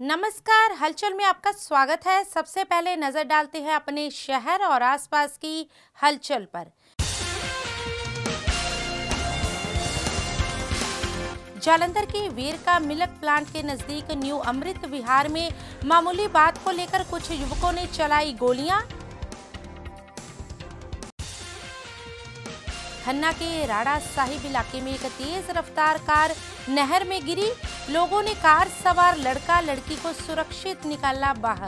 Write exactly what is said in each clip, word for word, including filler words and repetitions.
नमस्कार, हलचल में आपका स्वागत है। सबसे पहले नजर डालते हैं अपने शहर और आसपास की हलचल पर। जालंधर के वेरका मिल्क प्लांट के नजदीक न्यू अमृत विहार में मामूली बात को लेकर कुछ युवकों ने चलाई गोलियां। खन्ना के राड़ा साहिब इलाके में एक तेज रफ्तार कार नहर में गिरी। लोगों ने कार सवार लड़का लड़की को सुरक्षित निकाला बाहर।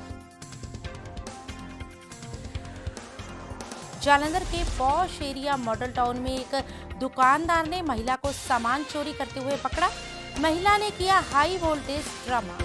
जालंधर के पॉश एरिया मॉडल टाउन में एक दुकानदार ने महिला को सामान चोरी करते हुए पकड़ा। महिला ने किया हाई वोल्टेज ड्रामा।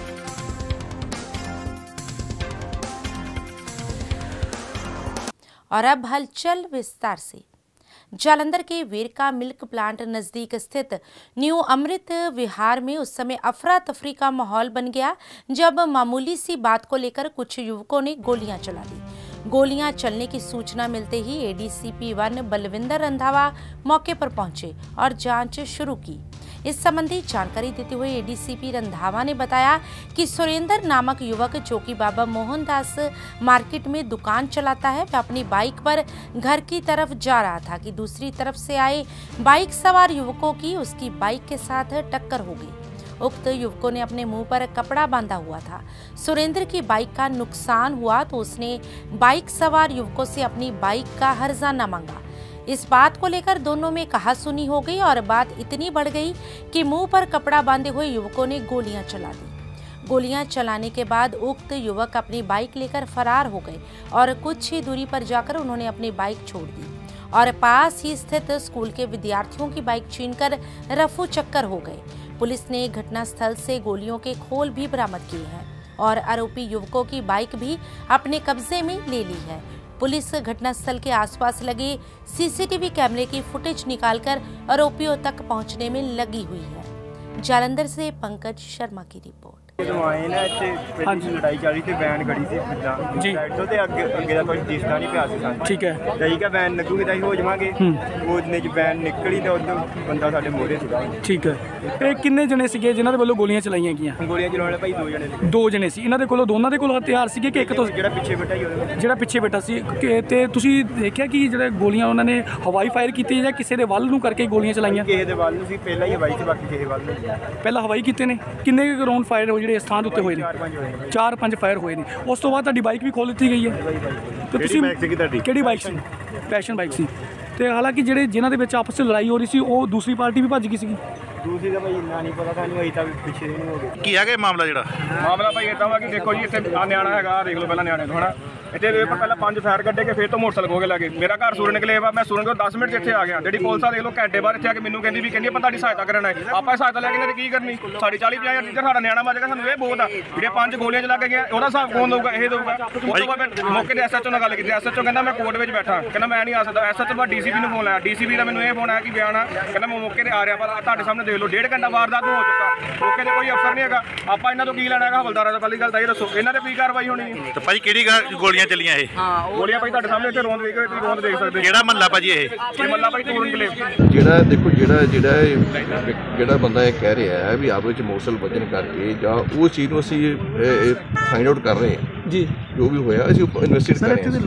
और अब हलचल विस्तार से। जालंधर के वेरका मिल्क प्लांट नजदीक स्थित न्यू अमृत विहार में उस समय अफरा तफरी का माहौल बन गया जब मामूली सी बात को लेकर कुछ युवकों ने गोलियां चला दी। गोलियां चलने की सूचना मिलते ही एडीसीपी वन बलविंदर रंधावा मौके पर पहुंचे और जांच शुरू की। इस संबंधी जानकारी देते हुए एडीसीपी रंधावा ने बताया कि सुरेंद्र नामक युवक जो कि बाबा मोहनदास मार्केट में दुकान चलाता है, वह अपनी बाइक पर घर की तरफ जा रहा था कि दूसरी तरफ से आए बाइक सवार युवकों की उसकी बाइक के साथ टक्कर हो गई। उक्त युवकों ने अपने मुंह पर कपड़ा बांधा हुआ था। सुरेंद्र की बाइक का नुकसान हुआ तो उसने बाइक सवार युवकों से अपनी बाइक का हर्जाना मांगा। इस बात को लेकर दोनों में कहासुनी हो गई और बात इतनी बढ़ गई कि मुंह पर कपड़ा बांधे हुए युवकों ने गोलियां चला दी। गोलियां चलाने के बाद उक्त युवक अपनी बाइक लेकर फरार हो गए और कुछ ही दूरी पर जाकर उन्होंने अपनी बाइक छोड़ दी और पास ही स्थित स्कूल के विद्यार्थियों की बाइक छीनकर रफू चक्कर हो गए। पुलिस ने घटनास्थल से गोलियों के खोल भी बरामद किए हैं और आरोपी युवकों की बाइक भी अपने कब्जे में ले ली है। पुलिस घटनास्थल के आसपास लगे सीसीटीवी कैमरे की फुटेज निकालकर आरोपियों तक पहुंचने में लगी हुई है। जालंधर से पंकज शर्मा की रिपोर्ट। आए ना इतने हाँ लड़ाई चली थी, वैन खड़ी सी जी तो ते अगे अगे दा कोई दिसदा नहीं पिया सी। ठीक है ठीक है वैन लगूगी ਤਾਂ ਹੋ ਜਾਵਾਂਗੇ। ਉਹਨੇ ਚ ਵੈਨ ਨਿਕਲੀ ਤਾਂ ਉਦੋਂ ਬੰਦਾ ਸਾਡੇ ਮੋਹਰੇ ਸੀਗਾ। ਠੀਕ ਹੈ, ਇਹ ਕਿੰਨੇ ਜਣੇ ਸੀਗੇ ਜਿਨ੍ਹਾਂ ਦੇ ਵੱਲੋਂ ਗੋਲੀਆਂ ਚਲਾਈਆਂ ਗਈਆਂ? ਗੋਲੀਆਂ ਚਲਾਉਣ ਵਾਲੇ ਭਾਈ ਦੋ ਜਣੇ ਸੀ। ਦੋ ਜਣੇ ਸੀ। ਇਹਨਾਂ ਦੇ ਕੋਲੋਂ ਦੋਨਾਂ ਦੇ ਕੋਲ ਹਥਿਆਰ ਸੀਗੇ ਕਿ ਇੱਕ ਤੋਂ? ਜਿਹੜਾ ਪਿੱਛੇ ਬੈਠਾ ਹੀ ਉਹਦੇ ਜਿਹੜਾ ਪਿੱਛੇ ਬੈਠਾ ਸੀ। ਤੇ ਤੁਸੀਂ ਦੇਖਿਆ ਕਿ ਜਿਹੜੇ ਗੋਲੀਆਂ ਉਹਨਾਂ ਨੇ ਹਵਾਈ ਫਾਇਰ ਕੀਤੀ ਜਾਂ ਕਿਸੇ ਦੇ ਵੱਲ ਨੂੰ ਕਰਕੇ ਗੋਲੀਆਂ ਚਲਾਈਆਂ? ਕਿਸੇ ਦੇ ਵੱਲ ਨੂੰ ਸੀ, ਪਹਿਲਾਂ ਹੀ ਹਵਾਈ ਸੀ, ਬਾਕੀ ਕਿਸੇ ਵੱਲ ਨੂੰ। ਪਹਿਲਾਂ ਹਵਾਈ ਕੀਤੇ ਨੇ। ਕਿੰਨੇ ਰਾਉਂਡ ਫਾਇਰ ਹੋ ਜਿਹੜੇ ਇਸ ਥਾਂ ਦੇ ਉੱਤੇ ਹੋਏ ਨੇ? ਚਾਰ ਪੰਜ ਫਾਇਰ ਹੋਏ ਨੇ। ਉਸ ਤੋਂ ਬਾਅਦ ਤੁਹਾਡੀ ਬਾਈਕ ਵੀ ਖੋਲ ਦਿੱਤੀ ਗਈ ਹੈ। ਤੇ ਤੁਸੀਂ ਕਿਹੜੀ ਬਾਈਕ ਸੀ? ਪੈਸ਼ਨ ਬਾਈਕ ਸੀ। ਤੇ ਹਾਲਾਂਕਿ ਜਿਹੜੇ ਜਿਨ੍ਹਾਂ ਦੇ ਵਿੱਚ ਆਪਸ ਵਿੱਚ ਲੜਾਈ ਹੋ ਰਹੀ ਸੀ ਉਹ ਦੂਸਰੀ ਪਾਰਟੀ ਵੀ ਭੱਜ ਗਈ ਸੀਗੀ। दूसरी का भाई इन्ना नहीं पता था, नहीं होई था पिछे नहीं हो गया की है मामला जेड़ा मामला भाई इदा वा कि देखो जी इत्थे न्याणा हैगा, देख लो पहला न्याणे तो है ना इतने वे पहले पांच फायर कड्डे के फिर तो मोटरसाइकिल हो गए लगे। मेरा घर सूरन निकले वा, मैं सूरन को दस मिनट इत्थे आ गया। जी पुलिस देख लो घंटे बाद इत्थे आके मैनू कहंदी भी कहंदी अपन तुहाडी सहायता करना है। आपां सहायता लैके इन्हां ने की करनी? साढ़े चाली पचास हज़ार टीचर साडा न्याणा मर जाएगा, सानू ये बहुत आ। जेड़े पांच गोलियां चला के गए ओहदा हिसाब कौन दਊਗਾ? ਇਹ ਦਊਗਾ। ਉਸ ਤੋਂ ਬਾਅਦ ਮੌਕੇ ਤੇ ਐਸਐਚਓ ਨਾਲ ਗੱਲ ਕੀਤੀ। ਐਸਐਚਓ ਕਹਿੰਦਾ ਮੈਂ ਕੋਰਟ ਵਿੱਚ ਬੈਠਾ, ਕਹਿੰਦਾ ਮੈਂ ਨਹੀਂ ਆ ਸਕਦਾ। ਐਸਐਚਓ ਬਾਅਦ ਡੀਸੀਪੀ ਨੂੰ ਫੋਨ ਲਾਇਆ, ਡੀਸੀਪੀ ਦਾ ਮੈਨੂੰ ਇਹ ਫੋਨ ਆਇਆ ਕਿ ਬਿਆਨ ਆ, ਕਹਿੰਦਾ ਮੈਂ ਮੌਕੇ ਤੇ ਆ ਰਿਹਾ ਪਰ ਤੁਹਾਡੇ ਸਾਹਮਣੇ ਦੇਖ ਲਓ ਡੇਢ ਘੰਟਾ ਵਾਰਦਾਤ ਨੂੰ ਹੋ ਚੁੱਕਾ। ਮੌਕੇ ਤੇ ਕੋਈ ਅਫਸਰ ਨਹੀਂ ਹੈਗਾ। ਆਪਾਂ ਇਹਨਾਂ ਤੋਂ ਕੀ ਲੈਣਾ ਹੈਗਾ? ਹਵਲਦਾਰਾਂ ਤੋਂ ਪਹਿਲੀ ਗੱਲ ਤਾਂ ਇਹ ਦੱਸੋ ਇਹਨਾਂ ਤੇ ਕੀ ਕਾਰਵਾਈ ਹੋਣੀ ਹੈ? ਤੇ ਭਾਈ ਕਿਹੜੀ ਗੋਲੀਆਂ ਚੱਲੀਆਂ ਇਹ? ਹਾਂ ਗੋਲੀਆਂ ਭਾਈ ਤੁਹਾਡੇ ਸਾਹਮਣੇ ਇੱਥੇ ਰੋਂਦ ਵੇਖ ਤੁਸੀਂ ਰੋਂਦ ਦੇਖ ਸਕਦੇ। ਕਿਹੜਾ ਮਹੱਲਾ ਭਾਜੀ ਇਹ? ਇਹ ਮਹੱਲਾ ਭਾਈ ਟੂਰਨ ਕਲੇਵ। ਜਿਹੜਾ ਦੇਖੋ ਜਿਹੜਾ ਜਿਹੜਾ ਜਿਹੜਾ ਬੰਦਾ ਇਹ ਕਹਿ ਰਿਹਾ ਹੈ ਵੀ ਆਪਸ ਵਿੱਚ ਮੋਟਰਸਾਈਕਲ ਵੱਜਣ ਕਰਕੇ ਜਾਂ ਉਹ ਚੀਜ਼ ਨੂੰ ਅਸੀਂ ਫਾਈਂਡ ਆਊਟ ਕਰ ਰਹੇ ਹਾਂ ਜੀ। ਜੋ ਵੀ ਹੋਇਆ ਅਸੀਂ ਇਨਵੈਸਟੀਗੇਟ ਕਰ ਰਹੇ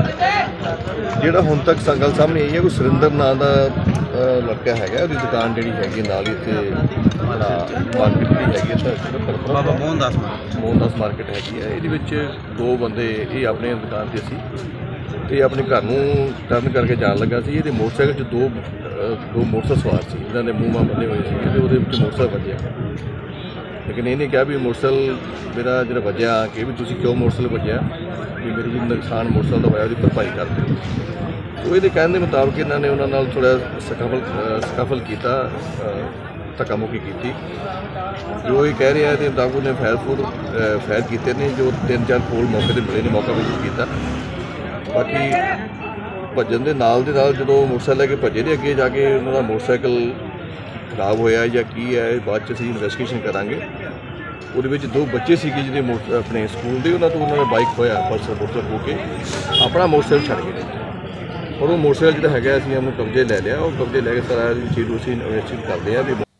ਹਾਂ। ਜਿਹੜਾ ਹੁਣ ਤੱਕ ਗੱਲ ਸਾਹਮਣੇ ਆਈ ਹੈ ਕੋਈ ਸੁਰਿੰਦਰ ਨਾਂ ਦਾ ਲੜਕਾ ਹੈਗਾ, ਉਹਦੀ ਦੁਕਾਨ ਜਿਹੜੀ ਹੈਗੀ ਨਾਲ ਹੀ ਇੱਥੇ ਮਾਰਕੀਟ ਜਿਹੜੀ ਹੈਗੀ ਇੱਥੇ ਬਾਬਾ ਮੋਹਨਦਾਸ ਮੋਹਨਦਾਸ ਮਾਰਕੀਟ ਹੈਗੀ ਹੈ। ਇਹਦੇ ਵਿੱਚ ਦੋ ਬੰਦੇ ਇਹ ਆਪਣੇ ਦੁਕਾਨ 'ਤੇ ਸੀ ਤੇ ਆਪਣੇ ਘਰ ਨੂੰ ਟਰਨ ਕਰਕੇ ਜਾਣ ਲੱਗਾ ਸੀ। ਇਹਦੇ ਮੋਟਰਸਾਈਕਲ 'ਚ ਦੋ ਦੋ ਮੋਟਰਸਾਈਕਲ ਸਵਾਰ ਸੀ, ਇਹਨਾਂ ਦੇ ਮੂੰਹ ਮਾਂ ਬੰਨੇ ਹੋਏ ਸੀ ਤੇ ਉਹਦੇ ਵਿੱਚ ਮੋਟਰਸਾਈਕਲ ਵੱਜਿਆ। ਲੇਕਿਨ ਇਹਨੇ ਕਿਹਾ ਵੀ ਮੋਟਰਸਾਈਕਲ ਮੇਰਾ ਜਿਹੜਾ ਵੱਜਿਆ ਕਿ ਵੀ ਤੁਸੀਂ ਕਿਉਂ ਮੋਟਰਸਾਈਕਲ ਵੱਜਿਆ, ਵੀ ਮੇਰੀ ਜੀ ਨੁਕਸਾਨ ਮੋਟਰਸਾਈਕਲ ਦਾ ਹੋਇਆ ਉਹਦੀ ਭਰਪਾਈ ਕਰ ਦਿਓ। ਉਹ ਇਹਦੇ ਕਹਿਣ ਦੇ ਮੁਤਾਬਕ ਇਹਨਾਂ ਨੇ ਉਹਨਾਂ ਨਾਲ ਥੋੜ੍ਹਾ ਸਕਾਫਲ ਸਕਾਫਲ ਕੀਤਾ, ਧੱਕਾ ਮੁੱਕੀ ਕੀਤੀ। ਜੋ ਇਹ ਕਹਿ ਰਿਹਾ ਇਹਦੇ ਮੁਤਾਬਕ ਉਹਨੇ ਫਾਇਰ ਫੂਰ ਫਾਇਰ ਕੀਤੇ ਨੇ, ਜੋ ਤਿੰਨ ਚਾਰ ਖੋਲ ਮੌਕੇ 'ਤੇ ਮਿਲੇ ਨੇ, ਮੌਕਾ ਵਿਜ਼ਿਟ ਕੀਤਾ। ਬਾਕੀ ਭੱਜਣ ਦੇ ਨਾਲ ਦੇ ਨਾਲ ਜਦੋਂ ਮੋਟਰਸਾਈਕਲ ਲੈ ਕੇ ਭੱਜੇ ਦੇ ਅੱਗੇ ਜਾ ਕੇ ਉਹਨਾਂ ਦਾ ਮੋਟਰਸਾਈਕਲ ਖਰਾਬ ਹੋਇਆ ਜਾਂ ਕੀ ਹੈ ਬਾਅਦ 'ਚ ਅਸੀਂ ਇਨਵੈਸਟੀਗੇਸ਼ਨ ਕਰਾਂਗੇ। ਉਹਦੇ ਵਿੱਚ ਦੋ ਬੱਚੇ ਸੀਗੇ ਜਿਹੜੇ ਮੋਟਰ ਆਪਣੇ ਸਕੂਲ ਦੇ, ਉਹਨਾਂ ਤੋਂ ਉਹਨਾਂ ਦਾ ਬਾਈਕ ਹੋਇਆ ਪਰਸ ਮੋਟਰਸਾਈਕਲ ਹੋ ਕੇ ਆਪਣਾ ਮੋਟਰਸਾਈਕਲ ਛੱਡ ਗਏ ਔਰ ਉਹ ਮੋਟਰਸਾਈਕਲ ਜਿਹੜਾ ਹੈਗਾ ਅਸੀਂ ਉਹਨੂੰ ਕਬਜ਼ੇ ਲੈ ਲਿਆ। ਉਹ ਕਬਜ਼ੇ ਲੈ ਕੇ ਸਾਰਾ ਚੀਜ਼ ਅਸੀਂ ਇਨਵੈਸਟੀਗੇਟ ਕਰਦੇ ਹਾਂ ਵੀ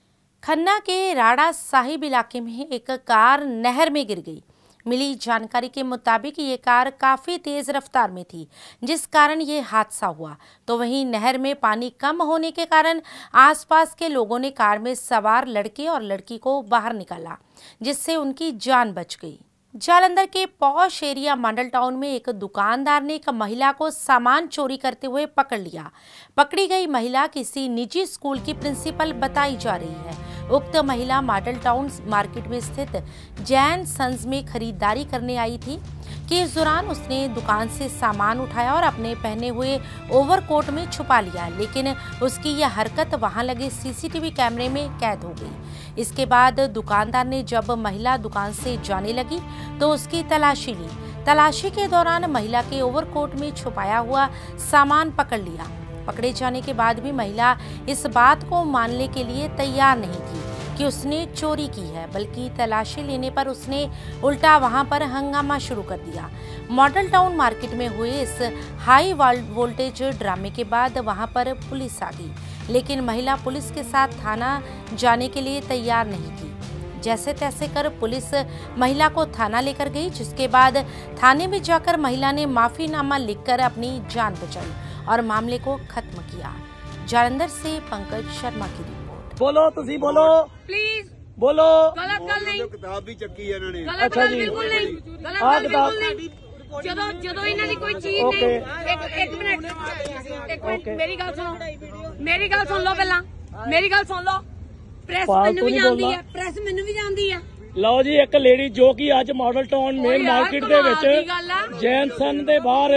खन्ना के राड़ा साहिब इलाके में एक कार नहर में गिर गई। मिली जानकारी के मुताबिक ये कार काफ़ी तेज़ रफ्तार में थी, जिस कारण ये हादसा हुआ। तो वहीं नहर में पानी कम होने के कारण आसपास के लोगों ने कार में सवार लड़के और लड़की को बाहर निकाला, जिससे उनकी जान बच गई। जालंधर के पॉश एरिया मॉडल टाउन में एक दुकानदार ने एक महिला को सामान चोरी करते हुए पकड़ लिया। पकड़ी गई महिला किसी निजी स्कूल की प्रिंसिपल बताई जा रही है। उक्त महिला मॉडल टाउन मार्केट में स्थित जैन सन्स में खरीदारी करने आई थी कि इस दौरान उसने दुकान से सामान उठाया और अपने पहने हुए ओवरकोट में छुपा लिया, लेकिन उसकी यह हरकत वहां लगे सीसीटीवी कैमरे में कैद हो गई। इसके बाद दुकानदार ने जब महिला दुकान से जाने लगी तो उसकी तलाशी ली। तलाशी के दौरान महिला के ओवरकोट में छुपाया हुआ सामान पकड़ लिया। पकड़े जाने के बाद भी महिला इस बात को मानने के लिए तैयार नहीं थी कि उसने चोरी की है, बल्कि तलाशी लेने पर उसने उल्टा वहां पर हंगामा शुरू कर दिया। मॉडल टाउन मार्केट में हुए इस हाई वोल्टेज ड्रामे के बाद वहां पर पुलिस आ गई, लेकिन महिला पुलिस के साथ थाना जाने के लिए तैयार नहीं थी। जैसे तैसे कर पुलिस महिला को थाना लेकर गई, जिसके बाद थाने में जाकर महिला ने माफीनामा लिखकर अपनी जान बचाई और मामले को खत्म किया। जालंधर से पंकज शर्मा की रिपोर्ट। बोलो तुसी बोलो प्लीज बोलो। गलत गल नहीं, किताब भी चक्की है इन्होंने। गलत गल बिल्कुल नहीं, गलत गल बिल्कुल नहीं। ਜਦੋਂ ਜਦੋਂ ਇਹਨਾਂ ਦੀ ਕੋਈ ਚੀਜ਼ ਨਹੀਂ, ਇੱਕ ਇੱਕ ਮਿੰਟ ਇੱਕ ਮਿੰਟ ਮੇਰੀ ਗੱਲ ਸੁਣੋ, ਮੇਰੀ ਗੱਲ ਸੁਣ ਲਓ ਪਹਿਲਾਂ, ਮੇਰੀ ਗੱਲ ਸੁਣ ਲਓ। ਪ੍ਰੈਸ ਮੈਨੂੰ ਵੀ ਜਾਂਦੀ ਹੈ, ਪ੍ਰੈਸ ਮੈਨੂੰ ਵੀ ਜਾਂਦੀ ਹੈ। ਲਓ ਜੀ, ਇੱਕ ਲੇਡੀ ਜੋ ਕਿ ਅੱਜ ਮਾਡਲ ਟਾਊਨ ਮੇਨ ਮਾਰਕੀਟ ਦੇ ਵਿੱਚ ਜੈਨ ਸਨ ਦੇ ਬਾਹਰ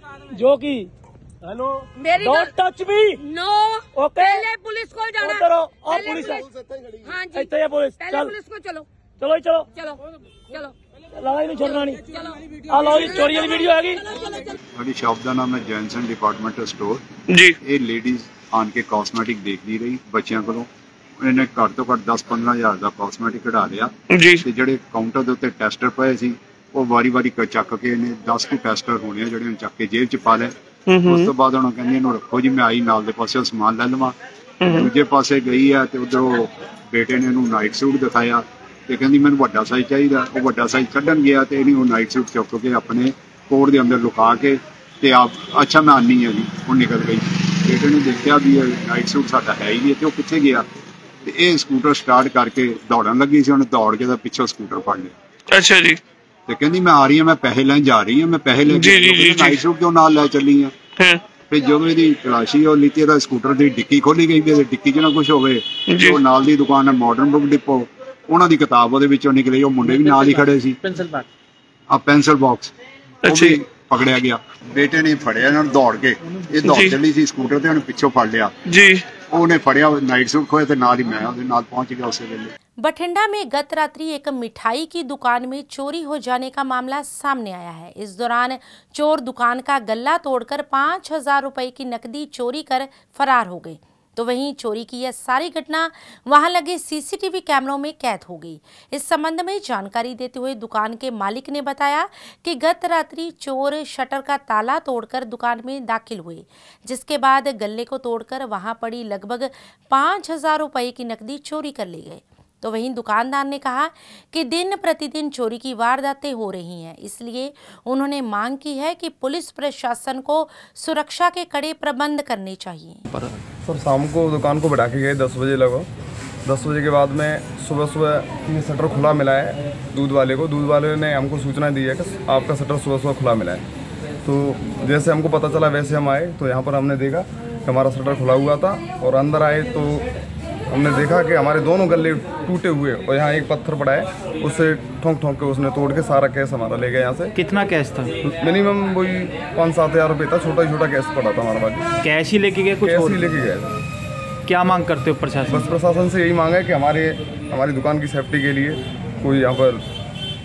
ਜੋ ਕਿ हेलो मेरी don't touch me no okay. पहले पुलिस को जाना, उधर आओ पुलिस। हाँ जी इतने पुलिस पहले चल पुलिस को चलो चलो चलो चलो चलो लड़ाई नहीं छोड़ना नहीं। आ लो जी, चोरी वाली वीडियो आ गई। ਸਾਡੀ ਸ਼ਾਪ ਦਾ ਨਾਮ ਹੈ ਜੈਨਸਨ ਡਿਪਾਰਟਮੈਂਟਲ ਸਟੋਰ जी। ਇਹ ਲੇਡੀਜ਼ ਆਣ ਕੇ ਕਾਸਮੈਟਿਕ ਦੇਖਦੀ ਰਹੀ ਬੱਚਿਆਂ ਕੋਲੋਂ। ਇਹਨੇ ਘੱਟ ਤੋਂ ਘੱਟ ਦਸ ਪੰਦਰਾਂ ਹਜ਼ਾਰ ਦਾ ਕਾਸਮੈਟਿਕ ਕਢਾ ਲਿਆ जी ਤੇ ਜਿਹੜੇ ਕਾਊਂਟਰ ਦੇ ਉੱਤੇ ਟੈਸਟਰ ਪਏ ਸੀ ਉਹ ਵਾਰੀ-ਵਾਰੀ ਕ- ਚੱਕ ਕੇ ਇਹਨੇ ਦਸ ਕੁ ਟੈਸਟਰ ਹੋਣੇ ਆ ਜਿਹੜੇ ਉਹਨੇ ਚੱਕ ਕੇ ਜੇਬ 'ਚ ਪਾ ਲਏ। ਉਸ ਤੋਂ ਬਾਅਦ ਉਹਨਾਂ ਕਹਿੰਦੀ ਇਹਨੂੰ ਰੱਖੋ ਜੀ, ਮੈਂ ਆਈ ਨਾਲ ਦੇ ਪਾਸੇ ਸਮਾਨ ਲੈ ਲਵਾਂ। ਦੂਜੇ ਪਾਸੇ ਗਈ ਆ ਤੇ ਉਧਰੋਂ ਬੇਟੇ ਨੇ ਇਹਨੂੰ ਨਾਈਟ ਸੂਟ ਦਿਖਾਇਆ ਤੇ ਕਹਿੰਦੀ ਮੈਨੂੰ ਵੱਡਾ ਸਾਈਜ਼ ਚਾਹੀਦਾ। ਉਹ ਵੱਡਾ ਸਾਈਜ਼ ਕੱਢਣ ਗਿਆ ਤੇ ਇਹਨੇ ਉਹ ਨਾਈਟ ਸੂਟ ਚੁੱਕ ਕੇ ਆਪਣੇ ਕੋਟ ਦੇ ਅੰਦਰ ਲੁਕਾ ਕੇ ਤੇ ਆਪ ਅੱਛਾ ਮੈਂ ਆਨੀ ਆ ਜੀ, ਉਹ ਨਿਕਲ ਗਈ। ਬੇਟੇ ਨੇ ਦੇਖਿਆ ਵੀ ਇਹ ਨਾਈਟ ਸੂਟ ਸਾਡਾ ਹੈ ਹੀ ਨਹੀਂ ਤੇ ਉਹ ਕਿੱਥੇ ਗਿਆ ਤੇ ਇਹ ਸਕੂਟਰ ਸਟਾਰਟ ਕਰਕੇ ਦੌੜਨ ਲੱਗੀ ਸੀ। ਉਹਨੇ ਦੌੜ ਕੇ ਤਾਂ ਪਿੱਛੋਂ ਸਕੂਟਰ ਫੜ ਲਿਆ। अच्छा जी। ਤੇ ਕਹਿੰਦੀ ਮੈਂ ਆ ਰਹੀ ਹਾਂ, ਮੈਂ ਪੈਸੇ ਲੈਣ ਜਾ ਰਹੀ ਹਾਂ, ਮੈਂ ਪੈਸੇ ਲੈ ਕੇ ਨਾਈਟ ਸੂਟ ਕਿਉਂ ਨਾਲ ਲੈ ਚੱਲੀ ਆ। ਫਿਰ ਜਦੋਂ ਇਹਦੀ ਤਲਾਸ਼ੀ ਉਹ ਲਿੱਤੀ ਤਾਂ ਸਕੂਟਰ ਦੀ ਡਿੱਕੀ ਖੋਲੀ ਗਈ ਵੀ ਡਿੱਕੀ 'ਚ ਨਾ ਕੁਛ ਹੋਵੇ। ਉਹ ਨਾਲ ਦੀ ਦੁਕਾਨ ਹੈ ਮਾਡਰਨ ਬੁੱਕ ਡਿਪੋ, ਉਹਨਾਂ ਦੀ ਕਿਤਾਬ ਉਹਦੇ ਵਿੱਚੋਂ ਨਿਕਲੀ। ਉਹ ਮੁੰਡੇ ਵੀ ਨਾਲ ਹੀ ਖੜੇ ਸੀ। पेंसिल बाक्स ਆ ਪੈਨਸਲ ਬਾਕਸ ਉਹ ਵੀ ਪਕੜਿਆ ਗਿਆ। ਬੇਟੇ ਨੇ ਫੜਿਆ ਇਹਨਾਂ ਨੂੰ ਦੌੜ ਕੇ। ਇਹ ਦੌੜ ਚੱਲੀ ਸੀ ਸਕੂਟਰ ਤੇ, ਉਹਨੂੰ ਪਿੱਛੋਂ ਫੜ ਲਿਆ जी। ਉਹਨੇ ਫੜਿਆ ਨਾਈਟ ਸੂਟ ਖੋਇਆ ਤੇ ਨਾਲ ਹੀ ਮੈਂ ਉਹਦੇ ਨਾਲ ਪਹੁੰਚ ਗਿਆ ਉਸੇ ਵੇਲੇ। बठिंडा में गत रात्रि एक मिठाई की दुकान में चोरी हो जाने का मामला सामने आया है। इस दौरान चोर दुकान का गल्ला तोड़कर पाँच हजार रुपए की नकदी चोरी कर फरार हो गए। तो वहीं चोरी की यह सारी घटना वहां लगे सीसीटीवी कैमरों में कैद हो गई। इस संबंध में जानकारी देते हुए दुकान के मालिक ने बताया कि गत रात्रि चोर शटर का ताला तोड़कर दुकान में दाखिल हुए, जिसके बाद गल्ले को तोड़कर वहां पड़ी लगभग पाँच हजार रुपए की नकदी चोरी कर ले गए। तो वहीं दुकानदार ने कहा कि दिन प्रतिदिन चोरी की वारदातें हो रही हैं, इसलिए उन्होंने मांग की है कि पुलिस प्रशासन को सुरक्षा के कड़े प्रबंध करने चाहिए। सर शाम को दुकान को बढ़ा के गए दस बजे लगभग। दस बजे के बाद में सुबह सुबह ये शटर खुला मिला है दूध वाले को। दूध वाले ने हमको सूचना दी है कि आपका शटर सुबह सुबह खुला मिला है। तो जैसे हमको पता चला वैसे हम आए तो यहाँ पर हमने देखा कि हमारा शटर खुला हुआ था और अंदर आए तो हमने देखा कि हमारे दोनों गले टूटे हुए और यहाँ एक पत्थर पड़ा है, उससे ठोंक ठोंक के उसने तोड़ के सारा कैश हमारा ले गया यहाँ से। कितना कैश था? मिनिमम वही पाँच सात हज़ार रुपये था। छोटा ही छोटा कैश पड़ा था हमारे पास। कैश ही लेके गए? कुछ कैश और ही लेके गए था। क्या मांग करते हो प्रशासन? बस प्रशासन से यही मांग है कि हमारे हमारी दुकान की सेफ्टी के लिए कोई यहाँ पर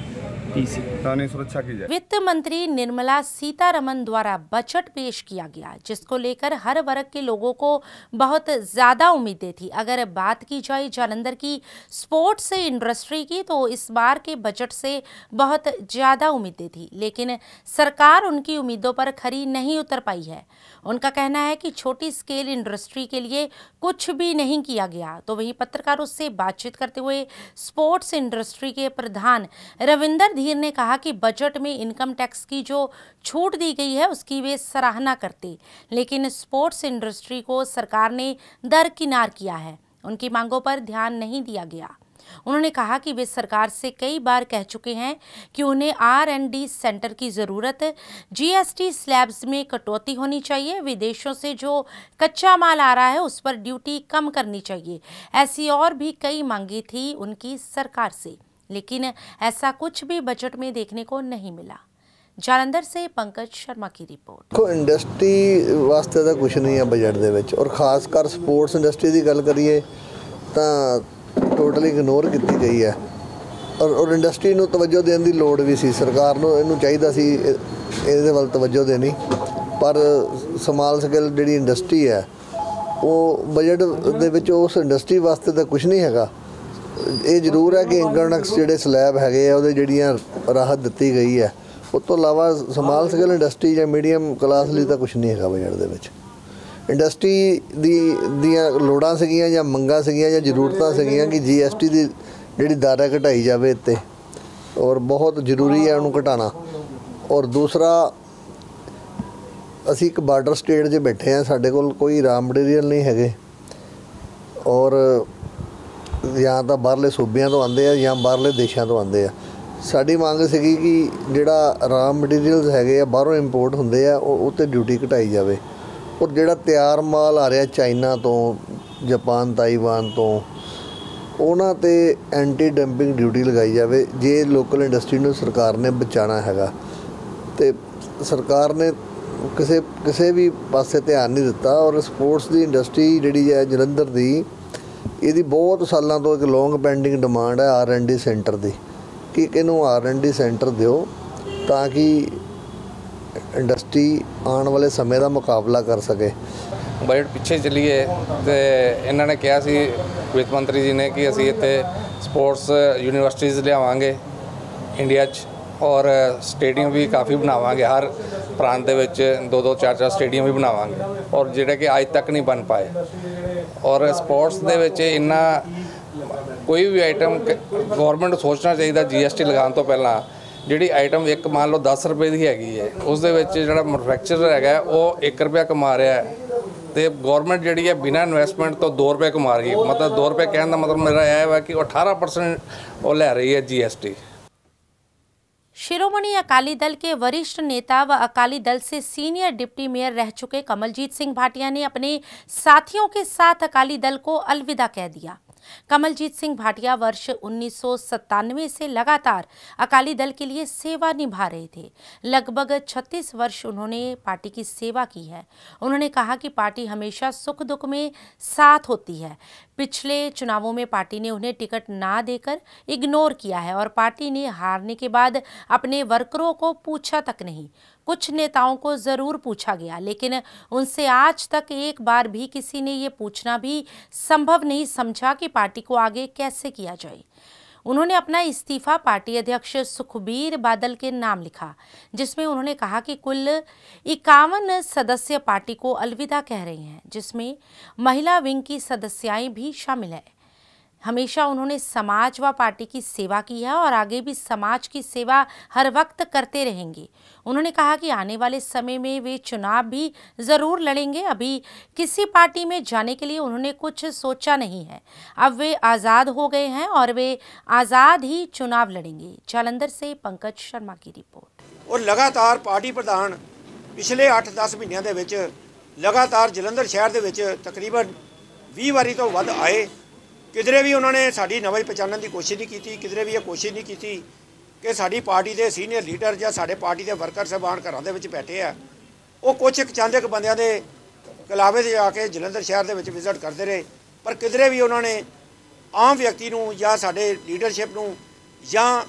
कानूनी सुरक्षा की जाए। वित्त मंत्री निर्मला सीतारमण द्वारा बजट पेश किया गया, जिसको लेकर हर वर्ग के लोगों को बहुत ज्यादा उम्मीदें थी। अगर बात की जाए जालंधर की स्पोर्ट्स इंडस्ट्री की, तो इस बार के बजट से बहुत ज्यादा उम्मीदें थी, लेकिन सरकार उनकी उम्मीदों पर खरी नहीं उतर पाई है। उनका कहना है कि छोटी स्केल इंडस्ट्री के लिए कुछ भी नहीं किया गया। तो वहीं पत्रकारों से बातचीत करते हुए स्पोर्ट्स इंडस्ट्री के प्रधान रविंदर धीर ने कहा कि बजट में इनकम टैक्स की जो छूट दी गई है उसकी वे सराहना करते, लेकिन स्पोर्ट्स इंडस्ट्री को सरकार ने दरकिनार किया है, उनकी मांगों पर ध्यान नहीं दिया गया। उन्होंने कहा कि वे सरकार से कई बार कह चुके हैं कि उन्हें आर एंड डी सेंटर की ज़रूरत, जीएसटी स्लैब्स में कटौती होनी चाहिए, विदेशों से जो कच्चा माल आ रहा है उस पर ड्यूटी कम करनी चाहिए। ऐसी और भी कई मांगी थी उनकी सरकार से, लेकिन ऐसा कुछ भी बजट में देखने को नहीं मिला। जालंधर से पंकज शर्मा की रिपोर्ट। को इंडस्ट्री वास्ते तो कुछ नहीं है बजट दे विच, और खासकर स्पोर्ट्स इंडस्ट्री की गल करिए तो टोटली इग्नोर की गई है, और और इंडस्ट्री ਨੂੰ तवज्जो देने की लोड़ भी सी। सरकार ਨੂੰ ਇਹਨੂੰ ਚਾਹੀਦਾ ਸੀ ਇਹਦੇ ਵੱਲ तवज्जो देनी, पर स्मॉल स्केल ਜਿਹੜੀ इंडस्ट्री है ਉਹ बजट ਦੇ ਵਿੱਚ ਉਸ इंडस्ट्री वास्ते तो कुछ नहीं हैगा। ਇਹ ਜ਼ਰੂਰ ਹੈ ਕਿ ਇਨਕਮ ਟੈਕਸ ਜਿਹੜੇ ਸਲੈਬ ਹੈਗੇ ਆ ਉਹਦੇ ਜਿਹੜੀਆਂ ਰਾਹਤ ਦਿੱਤੀ ਗਈ ਹੈ, ਉਸ ਤੋਂ ਇਲਾਵਾ ਸਮਾਲ ਸਕੇਲ ਇੰਡਸਟਰੀ ਜਾਂ ਮੀਡੀਅਮ ਕਲਾਸ ਲਈ ਤਾਂ ਕੁਝ ਨਹੀਂ ਹੈਗਾ ਬਜਟ ਦੇ ਵਿੱਚ। ਇੰਡਸਟਰੀ ਦੀ ਦੀਆਂ ਲੋੜਾਂ ਸੀਗੀਆਂ ਜਾਂ ਮੰਗਾਂ ਸੀਗੀਆਂ ਜਾਂ ਜ਼ਰੂਰਤਾਂ ਸੀਗੀਆਂ ਕਿ ਜੀਐਸਟੀ ਦੀ ਜਿਹੜੀ ਦਰ ਹੈ ਘਟਾਈ ਜਾਵੇ ਇੱਥੇ, ਔਰ ਬਹੁਤ ਜ਼ਰੂਰੀ ਹੈ ਉਹਨੂੰ ਘਟਾਉਣਾ। ਔਰ ਦੂਸਰਾ, ਅਸੀਂ ਇੱਕ ਬਾਰਡਰ ਸਟੇਟ 'ਚ ਬੈਠੇ ਹਾਂ, ਸਾਡੇ ਕੋਲ ਕੋਈ ਰਾ ਮਟੀਰੀਅਲ ਨਹੀਂ ਹੈਗੇ, ਔਰ ਜਾਂ ਤਾਂ ਬਾਹਰਲੇ ਸੂਬਿਆਂ ਤੋਂ ਆਉਂਦੇ ਆ ਜਾਂ ਬਾਹਰਲੇ ਦੇਸ਼ਾਂ ਤੋਂ ਆਉਂਦੇ ਆ। ਸਾਡੀ ਮੰਗ ਸੀਗੀ ਕਿ ਜਿਹੜਾ ਰਾ ਮਟੀਰੀਅਲਸ ਹੈਗੇ ਆ ਬਾਹਰੋਂ ਇੰਪੋਰਟ ਹੁੰਦੇ ਆ ਉਹ ਉੱਤੇ ਡਿਊਟੀ ਘਟਾਈ ਜਾਵੇ, ਔਰ ਜਿਹੜਾ ਤਿਆਰ ਮਾਲ ਆ ਰਿਹਾ ਚਾਈਨਾ ਤੋਂ, ਜਾਪਾਨ, ਤਾਈਵਾਨ ਤੋਂ, ਉਹਨਾਂ 'ਤੇ ਐਂਟੀ ਡੰਪਿੰਗ ਡਿਊਟੀ ਲਗਾਈ ਜਾਵੇ ਜੇ ਲੋਕਲ ਇੰਡਸਟਰੀ ਨੂੰ ਸਰਕਾਰ ਨੇ ਬਚਾਉਣਾ ਹੈਗਾ। ਅਤੇ ਸਰਕਾਰ ਨੇ ਕਿਸੇ ਕਿਸੇ ਵੀ ਪਾਸੇ ਧਿਆਨ ਨਹੀਂ ਦਿੱਤਾ, ਔਰ ਸਪੋਰਟਸ ਦੀ ਇੰਡਸਟਰੀ ਜਿਹੜੀ ਹੈ ਜਲੰਧਰ ਦੀ, ਇਹਦੀ ਬਹੁਤ ਸਾਲਾਂ ਤੋਂ ਇੱਕ ਲੌਂਗ ਪੈਂਡਿੰਗ ਡਿਮਾਂਡ ਹੈ ਆਰ ਐਂਡ ਡੀ ਸੈਂਟਰ ਦੀ, ਕਿ ਇਹਨੂੰ ਆਰ ਐਂਡ ਡੀ ਸੈਂਟਰ ਦਿਓ ਤਾਂ ਕਿ ਇੰਡਸਟਰੀ ਆਉਣ ਵਾਲੇ ਸਮੇਂ ਦਾ ਮੁਕਾਬਲਾ ਕਰ ਸਕੇ। ਬਜਟ ਪਿੱਛੇ ਚੱਲੀਏ ਤੇ ਇਹਨਾਂ ਨੇ ਕਿਹਾ ਸੀ ਵਿੱਤ ਮੰਤਰੀ ਜੀ ਨੇ ਕਿ ਅਸੀਂ ਇੱਥੇ ਸਪੋਰਟਸ ਯੂਨੀਵਰਸਿਟੀਜ਼ ਲਿਆਵਾਂਗੇ ਇੰਡੀਆ 'ਚ, ਔਰ ਸਟੇਡੀਅਮ ਵੀ ਕਾਫੀ ਬਣਾਵਾਂਗੇ, ਹਰ ਪ੍ਰਾਂਤ ਦੇ ਵਿੱਚ ਦੋ ਦੋ ਚਾਰ ਚਾਰ ਸਟੇਡੀਅਮ ਵੀ ਬਣਾਵਾਂਗੇ, ਔਰ ਜਿਹੜੇ ਕਿ ਅੱਜ ਤੱਕ ਨਹੀਂ ਬਣ ਪਾਏ। ਔਰ ਸਪੋਰਟਸ ਦੇ ਵਿੱਚ ਇੰਨਾ ਕੋਈ ਵੀ ਆਈਟਮ ਗੌਰਮੈਂਟ ਨੂੰ ਸੋਚਣਾ ਚਾਹੀਦਾ ਜੀ ਐਸ ਟੀ ਲਗਾਉਣ ਤੋਂ ਪਹਿਲਾਂ, ਜਿਹੜੀ ਆਈਟਮ ਇੱਕ ਮੰਨ ਲਓ ਦਸ ਰੁਪਏ ਦੀ ਹੈਗੀ ਹੈ, ਉਸ ਦੇ ਵਿੱਚ ਜਿਹੜਾ ਮੈਨੂਫੈਕਚਰਰ ਹੈਗਾ ਉਹ ਇੱਕ ਰੁਪਇਆ ਕਮਾ ਰਿਹਾ ਹੈ, ਤੇ ਗੌਰਮੈਂਟ ਜਿਹੜੀ ਹੈ ਬਿਨਾਂ ਇਨਵੈਸਟਮੈਂਟ ਤੋਂ ਦੋ ਰੁਪਏ ਕਮਾ ਰਹੀ ਹੈ। ਮਤਲਬ ਦੋ ਰੁਪਏ ਕਹਿਣ ਦਾ ਮਤਲਬ ਮੇਰਾ ਇਹ ਹੈ ਕਿ ਉਹ अठारह परसेंट ਉਹ ਲੈ ਰਹੀ ਹੈ G S T. Shiromani Akali Dal के वरिष्ठ नेता व अकाली दल से सीनियर डिप्टी मेयर रह चुके कमलजीत सिंह भाटिया ने अपने साथियों के साथ अकाली दल को अलविदा कह दिया। कमलजीत सिंह भाटिया वर्ष उन्नीस सौ सत्तानवे से लगातार अकाली दल के लिए सेवा निभा रहे थे। लगभग छत्तीस वर्ष उन्होंने पार्टी की सेवा की है। उन्होंने कहा कि पार्टी हमेशा सुख दुख में साथ होती है। पिछले चुनावों में पार्टी ने उन्हें टिकट ना देकर इग्नोर किया है, और पार्टी ने हारने के बाद अपने वर्करों को पूछा तक नहीं। कुछ नेताओं को ज़रूर पूछा गया, लेकिन उनसे आज तक एक बार भी किसी ने ये पूछना भी संभव नहीं समझा कि पार्टी को आगे कैसे किया जाए। उन्होंने अपना इस्तीफा पार्टी अध्यक्ष सुखबीर बादल के नाम लिखा, जिसमें उन्होंने कहा कि कुल इक्यावन सदस्य पार्टी को अलविदा कह रहे हैं, जिसमें महिला विंग की सदस्याएं भी शामिल है। हमेशा उन्होंने समाज व पार्टी की सेवा की है और आगे भी समाज की सेवा हर वक्त करते रहेंगे। उन्होंने कहा कि आने वाले समय में वे चुनाव भी ज़रूर लड़ेंगे। अभी किसी पार्टी में जाने के लिए उन्होंने कुछ सोचा नहीं है। अब वे आज़ाद हो गए हैं और वे आज़ाद ही चुनाव लड़ेंगे। जालंधर से पंकज शर्मा की रिपोर्ट। और लगातार पार्टी प्रधान पिछले अठ दस महीनों के विच लगातार जलंधर शहर के विच तकरीबन बीस वारी तो वध आए। किधरे भी उन्होंने साड़ी नवज पहचानने की कोशिश नहीं की, किधरे भी ये कोशिश नहीं की कि साड़ी पार्टी के सीनियर लीडर या साढ़े पार्टी के वर्कर साहबान घर के बैठे हैं, वो कुछ एक चंद एक बंदियां दे कलावे से आके जलंधर शहर के विजिट करते रहे, पर किधरे भी उन्होंने आम व्यक्ति नूं या साढ़े लीडरशिप नूं या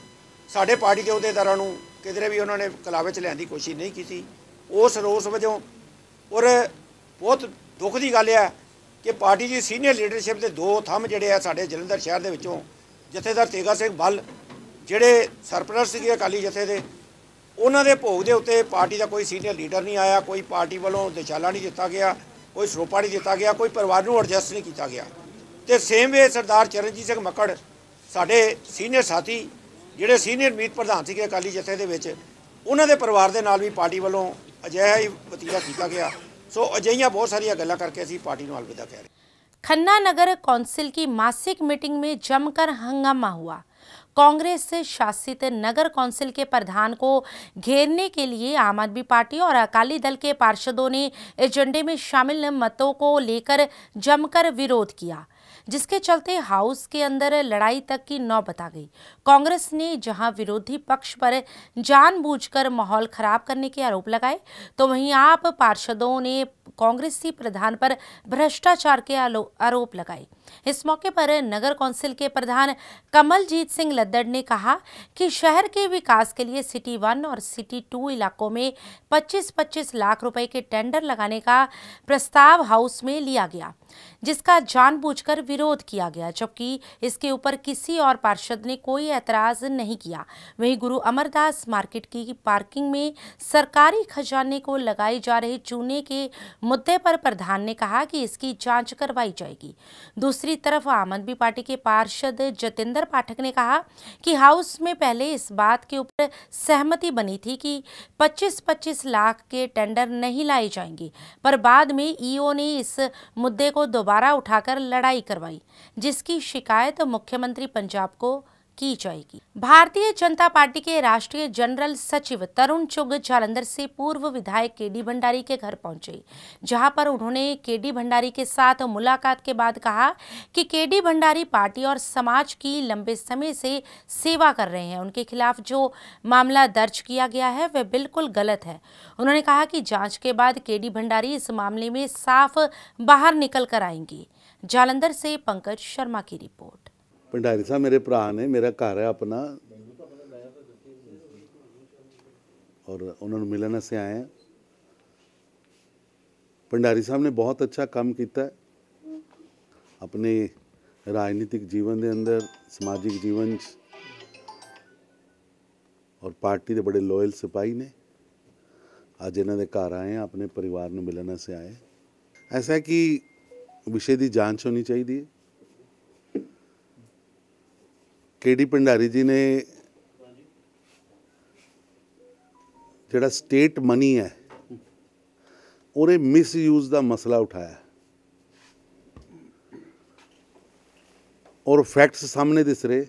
ਸਾਡੇ ਪਾਰਟੀ ਦੇ ਅਹੁਦੇਦਾਰਾਂ ਨੂੰ ਕਿਧਰੇ ਵੀ ਉਹਨਾਂ ਨੇ ਕਲਾਵੇ 'ਚ ਲਿਆਉਣ ਦੀ ਕੋਸ਼ਿਸ਼ ਨਹੀਂ ਕੀਤੀ। ਉਸ ਰੋਸ ਵਜੋਂ ਔਰ ਬਹੁਤ ਦੁੱਖ ਦੀ ਗੱਲ ਹੈ ਕਿ ਪਾਰਟੀ ਦੀ ਸੀਨੀਅਰ ਲੀਡਰਸ਼ਿਪ ਦੇ ਦੋ ਥੰਮ ਜਿਹੜੇ ਆ ਸਾਡੇ ਜਲੰਧਰ ਸ਼ਹਿਰ ਦੇ ਵਿੱਚੋਂ ਜਥੇਦਾਰ ਤੇਗਾ ਸਿੰਘ ਬੱਲ ਜਿਹੜੇ ਸਰਪ੍ਰਸਤ ਸੀਗੇ ਅਕਾਲੀ ਜਥੇ ਦੇ, ਉਹਨਾਂ ਦੇ ਭੋਗ ਦੇ ਉੱਤੇ ਪਾਰਟੀ ਦਾ ਕੋਈ ਸੀਨੀਅਰ ਲੀਡਰ ਨਹੀਂ ਆਇਆ, ਕੋਈ ਪਾਰਟੀ ਵੱਲੋਂ ਦਿਸ਼ਾਲਾ ਨਹੀਂ ਦਿੱਤਾ ਗਿਆ, ਕੋਈ ਸਰੋਪਾ ਨਹੀਂ ਦਿੱਤਾ ਗਿਆ, ਕੋਈ ਪਰਿਵਾਰ ਨੂੰ ਐਡਜਸਟ ਨਹੀਂ ਕੀਤਾ ਗਿਆ। ਤੇ ਸੇਮ ਵੇ ਸਰਦਾਰ ਚਰਨਜੀਤ ਸਿੰਘ ਮੱਕੜ ਸਾਡੇ ਸੀਨੀਅਰ ਸਾਥੀ ਜਿਹੜੇ ਸੀਨੀਅਰ ਮੀਤ ਪ੍ਰਧਾਨ ਸੀਗੇ ਅਕਾਲੀ ਜਥੇ ਦੇ ਵਿੱਚ, ਉਹਨਾਂ ਦੇ ਪਰਿਵਾਰ ਦੇ ਨਾਲ ਵੀ ਪਾਰਟੀ ਵੱਲੋਂ ਅਜਿਹਾ ਹੀ ਵਤੀਰਾ ਕੀਤਾ ਗਿਆ। ਸੋ ਅਜਿਹੀਆਂ बहुत सारी गल्लां करके असीं पार्टी नूं अलविदा कह रहे। खन्ना नगर कौंसिल की मासिक मीटिंग में जमकर हंगामा हुआ। कांग्रेस शासित नगर कौंसिल के प्रधान को घेरने के लिए आम आदमी पार्टी और अकाली दल के पार्षदों ने एजेंडे में शामिल मतों को लेकर जमकर विरोध किया, जिसके चलते हाउस के अंदर लड़ाई तक की नौबत आ गई। कांग्रेस ने जहां विरोधी पक्ष पर जानबूझकर माहौल खराब करने के आरोप लगाए, तो वहीं आप पार्षदों ने कांग्रेसी प्रधान पर भ्रष्टाचार के आरोप लगाए। इस मौके पर नगर कौंसिल के प्रधान कमलजीत सिंह लद्दड़ ने कहा कि शहर के विकास के लिए सिटी वन और सिटी टू इलाकों में पच्चीस पच्चीस लाख रुपए के टेंडर लगाने का प्रस्ताव हाउस में लिया गया, जिसका जानबूझकर विरोध किया गया, जबकि इसके ऊपर किसी और पार्षद ने कोई ऐतराज नहीं किया। वहीं गुरु अमरदास मार्केट की पार्किंग में सरकारी खजाने को लगाए जा रहे चूने के मुद्दे पर प्रधान ने कहा कि इसकी जांच करवाई जाएगी। दूसरी तरफ आम आदमी पार्टी के पार्षद जतेंद्र पाठक ने कहा कि हाउस में पहले इस बात के ऊपर सहमति बनी थी कि पच्चीस पच्चीस लाख के टेंडर नहीं लाए जाएंगे, पर बाद में ईओ ने इस मुद्दे को दोबारा उठाकर लड़ाई करवाई, जिसकी शिकायत मुख्यमंत्री पंजाब को की जाएगी। भारतीय जनता पार्टी के राष्ट्रीय जनरल सचिव तरुण चुग जालंधर से पूर्व विधायक केडी भंडारी के घर पहुंचे, जहां पर उन्होंने केडी भंडारी के साथ मुलाकात के बाद कहा कि केडी भंडारी पार्टी और समाज की लंबे समय से सेवा कर रहे हैं। उनके खिलाफ जो मामला दर्ज किया गया है वह बिल्कुल गलत है। उन्होंने कहा कि जांच के बाद केडी भंडारी इस मामले में साफ बाहर निकल कर आएंगे। जालंधर से पंकज शर्मा की रिपोर्ट। भंडारी साहब मेरे भरा ने, मेरा घर है अपना और उन्होंने मिलने से आए हैं। भंडारी साहब ने बहुत अच्छा काम किया है अपने राजनीतिक जीवन के अंदर, समाजिक जीवन और पार्टी के बड़े लॉयल सिपाही ने। अज इन्हों के घर आए हैं, अपने परिवार में मिलने से आए। ऐसा है कि विषय की जांच होनी चाहिए। केडी भंडारी जी ने जिहड़ा स्टेट मनी है उन्हें मिसयूज का मसला उठाया और फैक्ट्स सामने दिस रहे।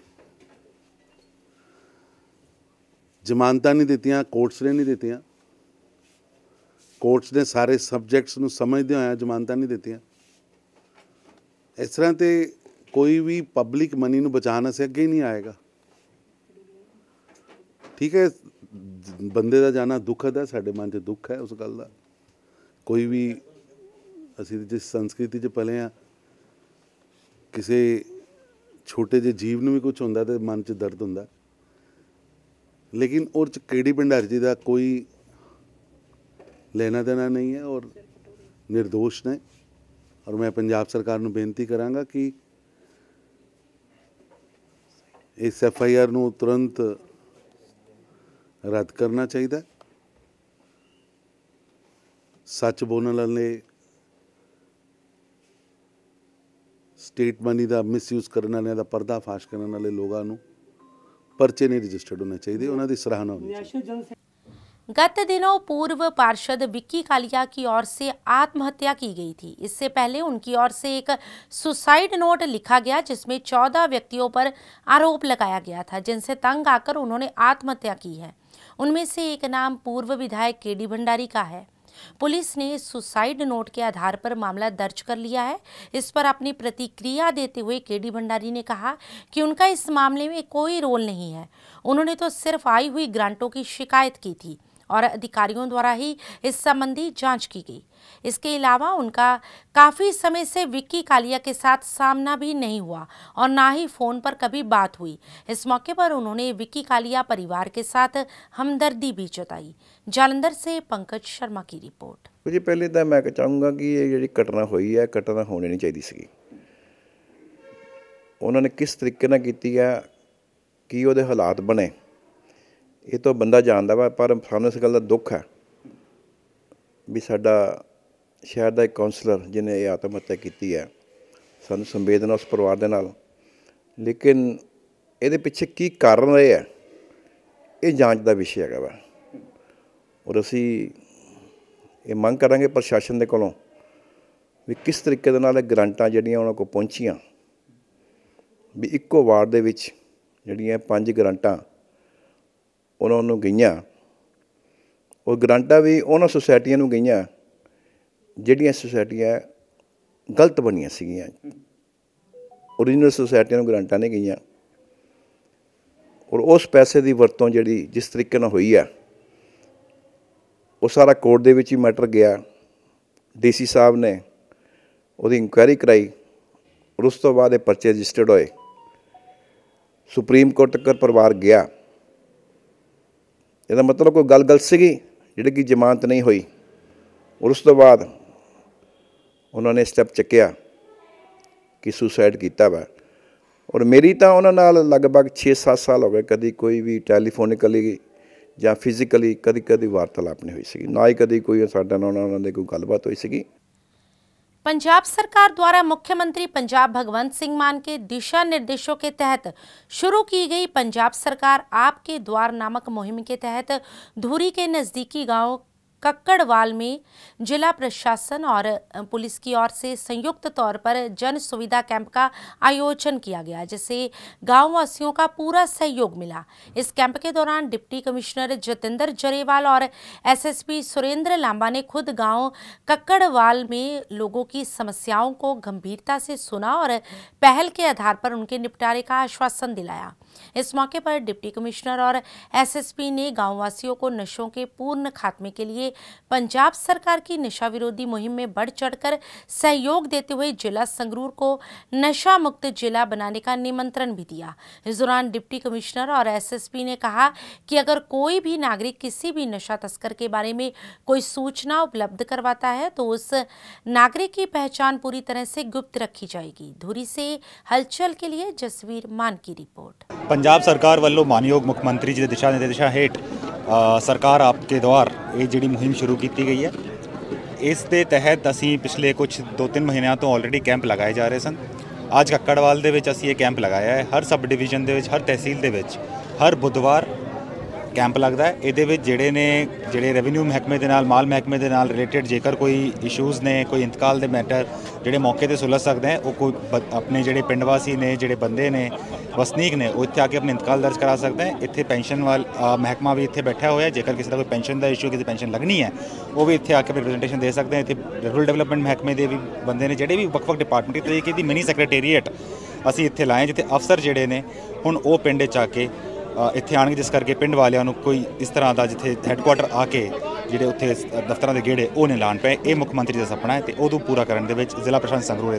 जमानतां नहीं दित्तियां, कोर्ट्स ने नहीं दित्तियां, कोर्ट्स ने सारे सबजैक्ट्स नूं समझदे होए जमानतां नहीं दित्तियां। इस तरह ते कोई भी पब्लिक मनी नूं बचाने से अगे ही नहीं आएगा। ठीक है, बंदे का जाना दुखद है, साडे मन च दुख है उस गल का। कोई भी असीं जिस संस्कृति च पले हाँ, किसी छोटे जे जीव नूं भी कुछ हुंदा ते मन च दर्द हुंदा, लेकिन उस च केडी भंडारी जी का कोई लेना देना नहीं है और निर्दोष ने। और मैं पंजाब सरकार नूं बेनती करांगा कि इस एफ आई आर नूं तुरंत रद्द करना चाहिए। सच बोलने वाले, स्टेट मनी का मिसयूज करने वाले का पर्दाफाश करने वाले लोगों नूं परचे नहीं रजिस्टर्ड होने चाहिए, उन्होंने सराहना होनी चाहिए। गत दिनों पूर्व पार्षद विक्की कालिया की ओर से आत्महत्या की गई थी। इससे पहले उनकी ओर से एक सुसाइड नोट लिखा गया, जिसमें चौदह व्यक्तियों पर आरोप लगाया गया था, जिनसे तंग आकर उन्होंने आत्महत्या की है। उनमें से एक नाम पूर्व विधायक केडी भंडारी का है। पुलिस ने सुसाइड नोट के आधार पर मामला दर्ज कर लिया है। इस पर अपनी प्रतिक्रिया देते हुए केडी भंडारी ने कहा कि उनका इस मामले में कोई रोल नहीं है। उन्होंने तो सिर्फ आई हुई ग्रांटों की शिकायत की थी और अधिकारियों द्वारा ही इस संबंधी जांच की गई। इसके अलावा उनका काफ़ी समय से विक्की कालिया के साथ सामना भी नहीं हुआ और ना ही फ़ोन पर कभी बात हुई। इस मौके पर उन्होंने विक्की कालिया परिवार के साथ हमदर्दी भी जताई। जालंधर से पंकज शर्मा की रिपोर्ट। जी पहले तो मैं चाहूँगा कि ये जी घटना हुई है, घटना होनी नहीं चाहिए सी। उन्होंने किस तरीके नाल कीती है, की उहदे हालात बने, ये तो बंदा जानता वा। पर सानूं इस गल दा दुख है भी साडा शहर का एक काउंसलर जिन्हें ये आत्म हत्या की है, सानूं संवेदना उस परिवार दे नाल। लेकिन ये पिछे की कारण रहे है, ये जांच का विषय है वा। और असी ये मंग करांगे प्रशासन दे कोलों भी किस तरीके दे नाल ग्रांटां जिहड़ियां उन्हां कोल पहुंचियां, भी इक्को वार्ड दे विच जिहड़ियां पंज ग्रांटां उन्हां नूं गईयां, और ग्रांटां भी उन्हां सोसाइटियां नूं गईयां जिहड़ियां सोसाइटियां गलत बणीआं सीगीआं। ओरिजिनल सोसाइटियां नूं ग्रांटां नहीं गईयां। और उस पैसे की वरतों जिहड़ी जिस तरीके नाल होई है, वो सारा कोर्ट दे विच ही मैटर गया। डी सी साहब ने उहदी इंक्वायरी कराई और उस तो बाद परचे रजिस्टर्ड होए। सुप्रीम कोर्ट तक परिवार गया। इसदा मतलब कोई गल गलत सीगी जिहड़ी कि जमानत नहीं हुई। और उस तो बाद उन्होंने स्टैप चुक्या कि सुसाइड किया वा। और मेरी तो उन्हां नाल लगभग छे सत्त साल हो गए, कभी कोई भी टैलीफोनिकली या फिजिकली कभी कभी वार्तालाप नहीं हुई सी, ना ही कभी कोई साडे नाल उन्हां दे कोई गलबात हुई सी। पंजाब सरकार द्वारा मुख्यमंत्री पंजाब भगवंत सिंह मान के दिशा निर्देशों के तहत शुरू की गई पंजाब सरकार आपके द्वार नामक मुहिम के तहत धूरी के नज़दीकी गांव कक्कड़वाल में जिला प्रशासन और पुलिस की ओर से संयुक्त तौर पर जन सुविधा कैंप का आयोजन किया गया, जिसे गांव वासियों का पूरा सहयोग मिला। इस कैंप के दौरान डिप्टी कमिश्नर जतेंद्र जरेवाल और एसएसपी सुरेंद्र लांबा ने खुद गांव कक्कड़वाल में लोगों की समस्याओं को गंभीरता से सुना और पहल के आधार पर उनके निपटारे का आश्वासन दिलाया। इस मौके पर डिप्टी कमिश्नर और एसएसपी ने गांववासियों को नशों के पूर्ण खात्मे के लिए पंजाब सरकार की नशा विरोधी मुहिम में बढ़ चढ़कर सहयोग देते हुए जिला संगरूर को नशा मुक्त जिला बनाने का निमंत्रण भी दिया। इस दौरान डिप्टी कमिश्नर और एसएसपी ने कहा कि अगर कोई भी नागरिक किसी भी नशा तस्कर के बारे में कोई सूचना उपलब्ध करवाता है तो उस नागरिक की पहचान पूरी तरह से गुप्त रखी जाएगी। धुरी से हलचल के लिए जसवीर मान की रिपोर्ट। पंजाब सरकार वालों मानयोग मुख्यमंत्री जी के दिशा निर्देशों हेठ सरकार आपके द्वार ये जी मुहिम शुरू की गई है। इस दे तहत असी पिछले कुछ दो तीन महीनों तो ऑलरेडी कैंप लगाए जा रहे सन। आज कक्कड़वाल दे विच असी ये कैंप लगाया है। हर सब डिवीजन दे विच, हर तहसील दे विच हर बुधवार कैंप लगता है। ये जेडे ने जेडे रेवन्यू महकमे दे नाल माल महकमे दे नाल रिलेटेड जेकर कोई इशूज़ ने, कोई इंतकाल दे मैटर जेडे मौके ते सुलझ सकते हैं, वो कोई अपने जेडे पिंड वासी ने, जेडे बंदे ने, वसनीक ने, वो इत्थे आके अपने इंतकाल दर्ज करा सकते हैं। इत्थे पेंशन वाल महकमा भी इत्थे बैठा हुआ है। जेकर किसी का कोई पेंशन का इशू, किसी पेंशन लगनी है, वो भी इत्थे आके रिप्रेजेंटेशन दे सकते हैं। इत्थे रूरल डेवलपमेंट महकमे के भी बंदे ने, जेडे भी वक् वक् डिपार्टमेंट तरीके की मिनी सैक्रटेरीएट असी इत्थे लाए, जिथे अफसर जेडे ने हुण वो पिंड च आके इत्थे आने, जिस करके पिंड वालियां कोई इस तरह का जिथे हैडकुआटर आके जिहड़े उत्थे दफ्तरां दे गेड़े वो नहीं लाण पे। ये मुख्यमंत्री का सपना है, तो उदू पूरा करने दे विच जिला प्रशासन संगरूर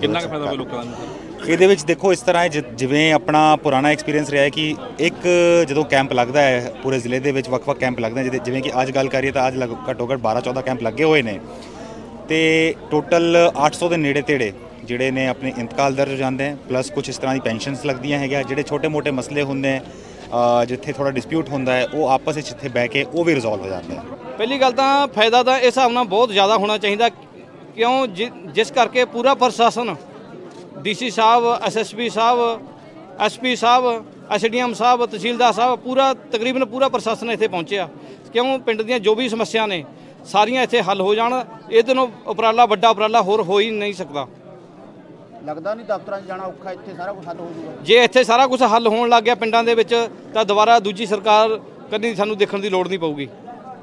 ये देखो इस तरह है जिवें अपना पुराना एक्सपीरियंस रहा है कि एक जो कैंप लगता है पूरे जिले के वक् वक् कैंप लगते हैं, जिवें कि अज गल करिए तो अज लग घट्टो घट्ट बारह चौदह कैंप लगे हुए हैं। तो टोटल अठ सौ के नेड़े तेड़े जिहड़े ने अपने इंतकाल दर्ज हो जाते हैं, प्लस कुछ इस तरह की पेंशनस लगदियां हैं। जिहड़े छोटे मोटे मसले होंगे हैं, जिथे थोड़ा डिस्प्यूट होंदा है, वो आपस में इत्थे बह के वो भी रिजोल्व हो जाते हैं। पहली गल तो फायदा तो इस हिसाब नाल बहुत ज़्यादा होना चाहिए, क्यों जि जिस करके पूरा प्रशासन डी सी साहब, एस एस पी साहब, एस पी साहब, एस डी एम साहब, तहसीलदार साहब, पूरा तकरीबन पूरा प्रशासन इत्थे पहुँचा। क्यों पिंड दियां जो भी समस्या ने सारियां इत्थे हल हो जाण। ये दोनों उपराला वड्डा उपराला होर हो ही नहीं सकता। लगता नहीं दफ्तर जाना औखा, इत्थे सारा कुछ हल हो जाऊगा। जे इत्थे सारा कुछ हल होण लग गया पिंडां दे विच, तां दुबारा दूजी सरकार कदी सानूं देखण दी लोड़ नहीं पऊगी।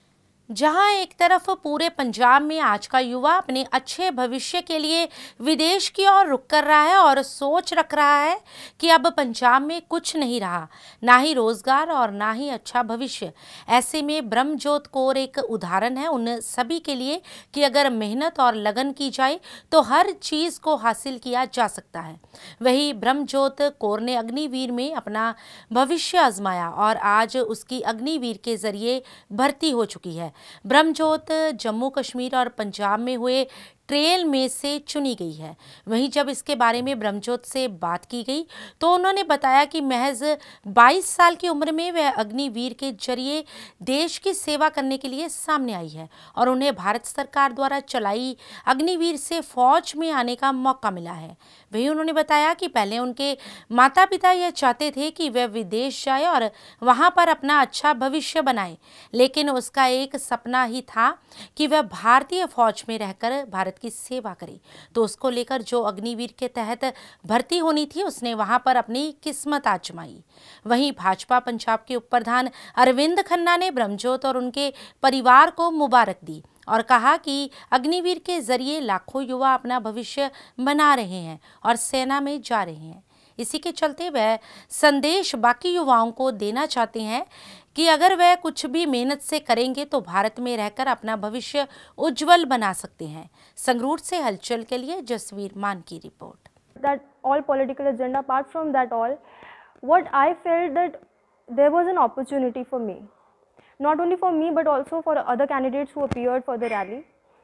जहां एक तरफ पूरे पंजाब में आज का युवा अपने अच्छे भविष्य के लिए विदेश की ओर रुख कर रहा है और सोच रख रहा है कि अब पंजाब में कुछ नहीं रहा, ना ही रोजगार और ना ही अच्छा भविष्य। ऐसे में ब्रह्मजोत कौर एक उदाहरण है उन सभी के लिए कि अगर मेहनत और लगन की जाए तो हर चीज को हासिल किया जा सकता है। वही ब्रह्मजोत कौर ने अग्निवीर में अपना भविष्य आजमाया और आज उसकी अग्निवीर के जरिए भर्ती हो चुकी है। ब्रह्मजोत जम्मू कश्मीर और पंजाब में हुए ट्रेल में से चुनी गई है। वहीं जब इसके बारे में ब्रह्मजोत से बात की गई तो उन्होंने बताया कि महज बाईस साल की उम्र में वह अग्निवीर के जरिए देश की सेवा करने के लिए सामने आई है और उन्हें भारत सरकार द्वारा चलाई अग्निवीर से फौज में आने का मौका मिला है। वहीं उन्होंने बताया कि पहले उनके माता पिता यह चाहते थे कि वह विदेश जाए और वहां पर अपना अच्छा भविष्य बनाए, लेकिन उसका एक सपना ही था कि वह भारतीय फौज में रहकर भारत की सेवा करे। तो उसको लेकर जो अग्निवीर के तहत भर्ती होनी थी उसने वहां पर अपनी किस्मत आजमाई। वहीं भाजपा पंजाब के उप प्रधान अरविंद खन्ना ने ब्रह्मजोत और उनके परिवार को मुबारक दी और कहा कि अग्निवीर के जरिए लाखों युवा अपना भविष्य बना रहे हैं और सेना में जा रहे हैं। इसी के चलते वह संदेश बाकी युवाओं को देना चाहते हैं कि अगर वह कुछ भी मेहनत से करेंगे तो भारत में रहकर अपना भविष्य उज्जवल बना सकते हैं। संगरूर से हलचल के लिए जसवीर मान की रिपोर्ट। That all political agenda, apart from that all, what I felt that there was an opportunity for me, not only for me but also for other candidates who appeared for the rally.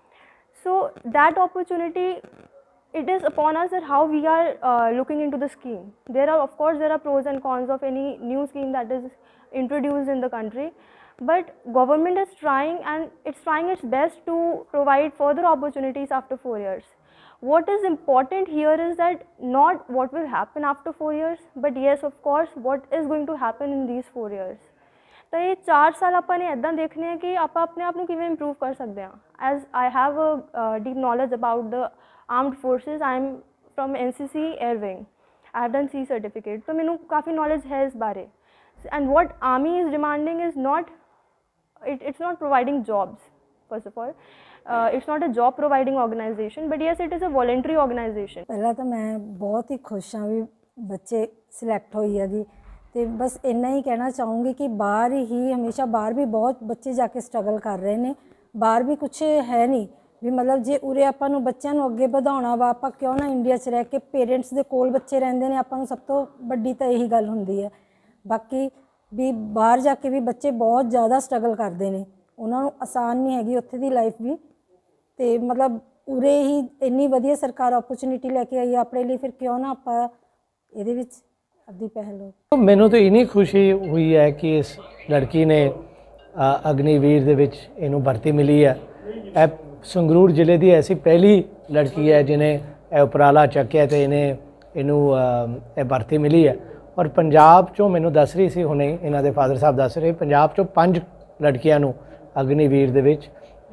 So that opportunity, it is upon us that how we are uh, looking into the scheme. There are, of course, there are pros and cons of any new scheme that is introduced in the country, but government is trying and it's trying its best to provide further opportunities after four years. What is important here is that not what will happen after four years, but yes, of course, what is going to happen in these four years. तो ये चार साल अपन ने ऐसा देखने हैं कि आप अपने आप को किਵੇਂ improve कर सकते हैं. As I have a uh, deep knowledge about the armed forces, I am from N C C Air Wing. I have done C certificate. तो मैंने काफ़ी knowledge है इस बारे. And what army is demanding is not, it, it's not providing jobs, first of all. Uh, it's not a job providing organization, but yes, it is a voluntary organization. पहला तो मैं बहुत ही खुश हाँ भी बच्चे सिलेक्ट होई है जी, तो बस इन्ना ही कहना चाहूँगी कि बाहर ही हमेशा बाहर भी बहुत बच्चे जाके स्ट्रगल कर रहे हैं, बाहर भी कुछ है नहीं भी मतलब जे उरे आपां नूं बच्चों नूं अगे वधाउणा वा आपां क्यों ना इंडिया च रह के पेरेंट्स दे कोल बच्चे रहिंदे ने, आपां नूं सब तो वड्डी तो यही गल हुंदी है। बाकी भी बाहर जाके भी बच्चे बहुत ज़्यादा स्ट्रगल करते हैं, उन्होंने आसान नहीं हैगी उत्थे दी लाइफ भी, तो मतलब उरे ही इन्नी वधिया सरकार अपॉर्चुनिटी लैके आई अपने लिए, फिर क्यों ना आपां इहदे विच अपनी पहल हो। तो मैनू तो इन्नी खुशी हुई है कि इस लड़की ने अग्निवीर दे विच इनू भर्ती मिली है। ए संगरूर जिले की ऐसी पहली लड़की है जिन्हें उपराला चक्या तो इन्हें इनू भर्ती मिली है। और पंजाब चों मैनू दस रही सी हुणे इन्हां दे फादर साहब दस रहे पंजाब चों पंज लड़कियां नू अग्निवीर दे विच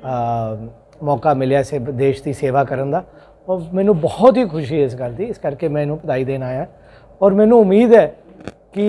मौका मिलिया से देश की सेवा करन दा, और मैनू बहुत ही खुशी है इस गल दी, इस करके मैं इनू बधाई देना आया। और मैनू उम्मीद है कि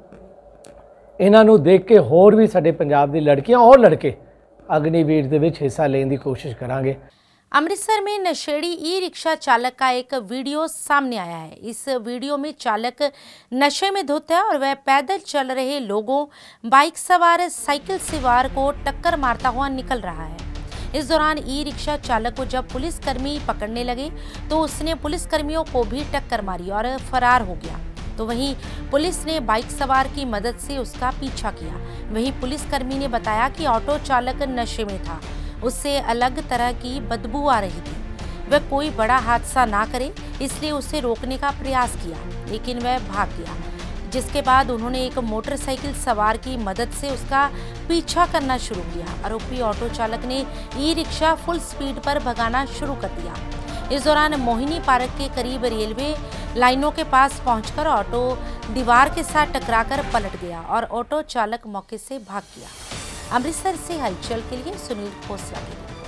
इन्हां नू देख के होर भी साडे पंजाब दी लड़कियां और लड़के अग्निवीर दे विच हिस्सा लेने की कोशिश करांगे। अमृतसर में नशेड़ी ई रिक्शा चालक का एक वीडियो सामने आया है। इस वीडियो में चालक नशे में धुत है और वह पैदल चल रहे लोगों, बाइक सवार, साइकिल सवार को टक्कर मारता हुआ निकल रहा है। इस दौरान ई रिक्शा चालक को जब पुलिसकर्मी पकड़ने लगे तो उसने पुलिसकर्मियों को भी टक्कर मारी और फरार हो गया। तो वहीं पुलिस ने बाइक सवार की मदद से उसका पीछा किया। वहीं पुलिसकर्मी ने बताया कि ऑटो चालक नशे में था, उससे अलग तरह की बदबू आ रही थी, वह कोई बड़ा हादसा ना करे इसलिए उसे रोकने का प्रयास किया, लेकिन वह भाग गया। जिसके बाद उन्होंने एक मोटरसाइकिल सवार की मदद से उसका पीछा करना शुरू किया। आरोपी ऑटो चालक ने ई रिक्शा फुल स्पीड पर भगाना शुरू कर दिया। इस दौरान मोहिनी पार्क के करीब रेलवे लाइनों के पास पहुंचकर ऑटो दीवार के साथ टकराकर पलट गया और ऑटो चालक मौके से भाग गया। अमृतसर से हलचल के लिए सुनील खोसला की रिपोर्ट।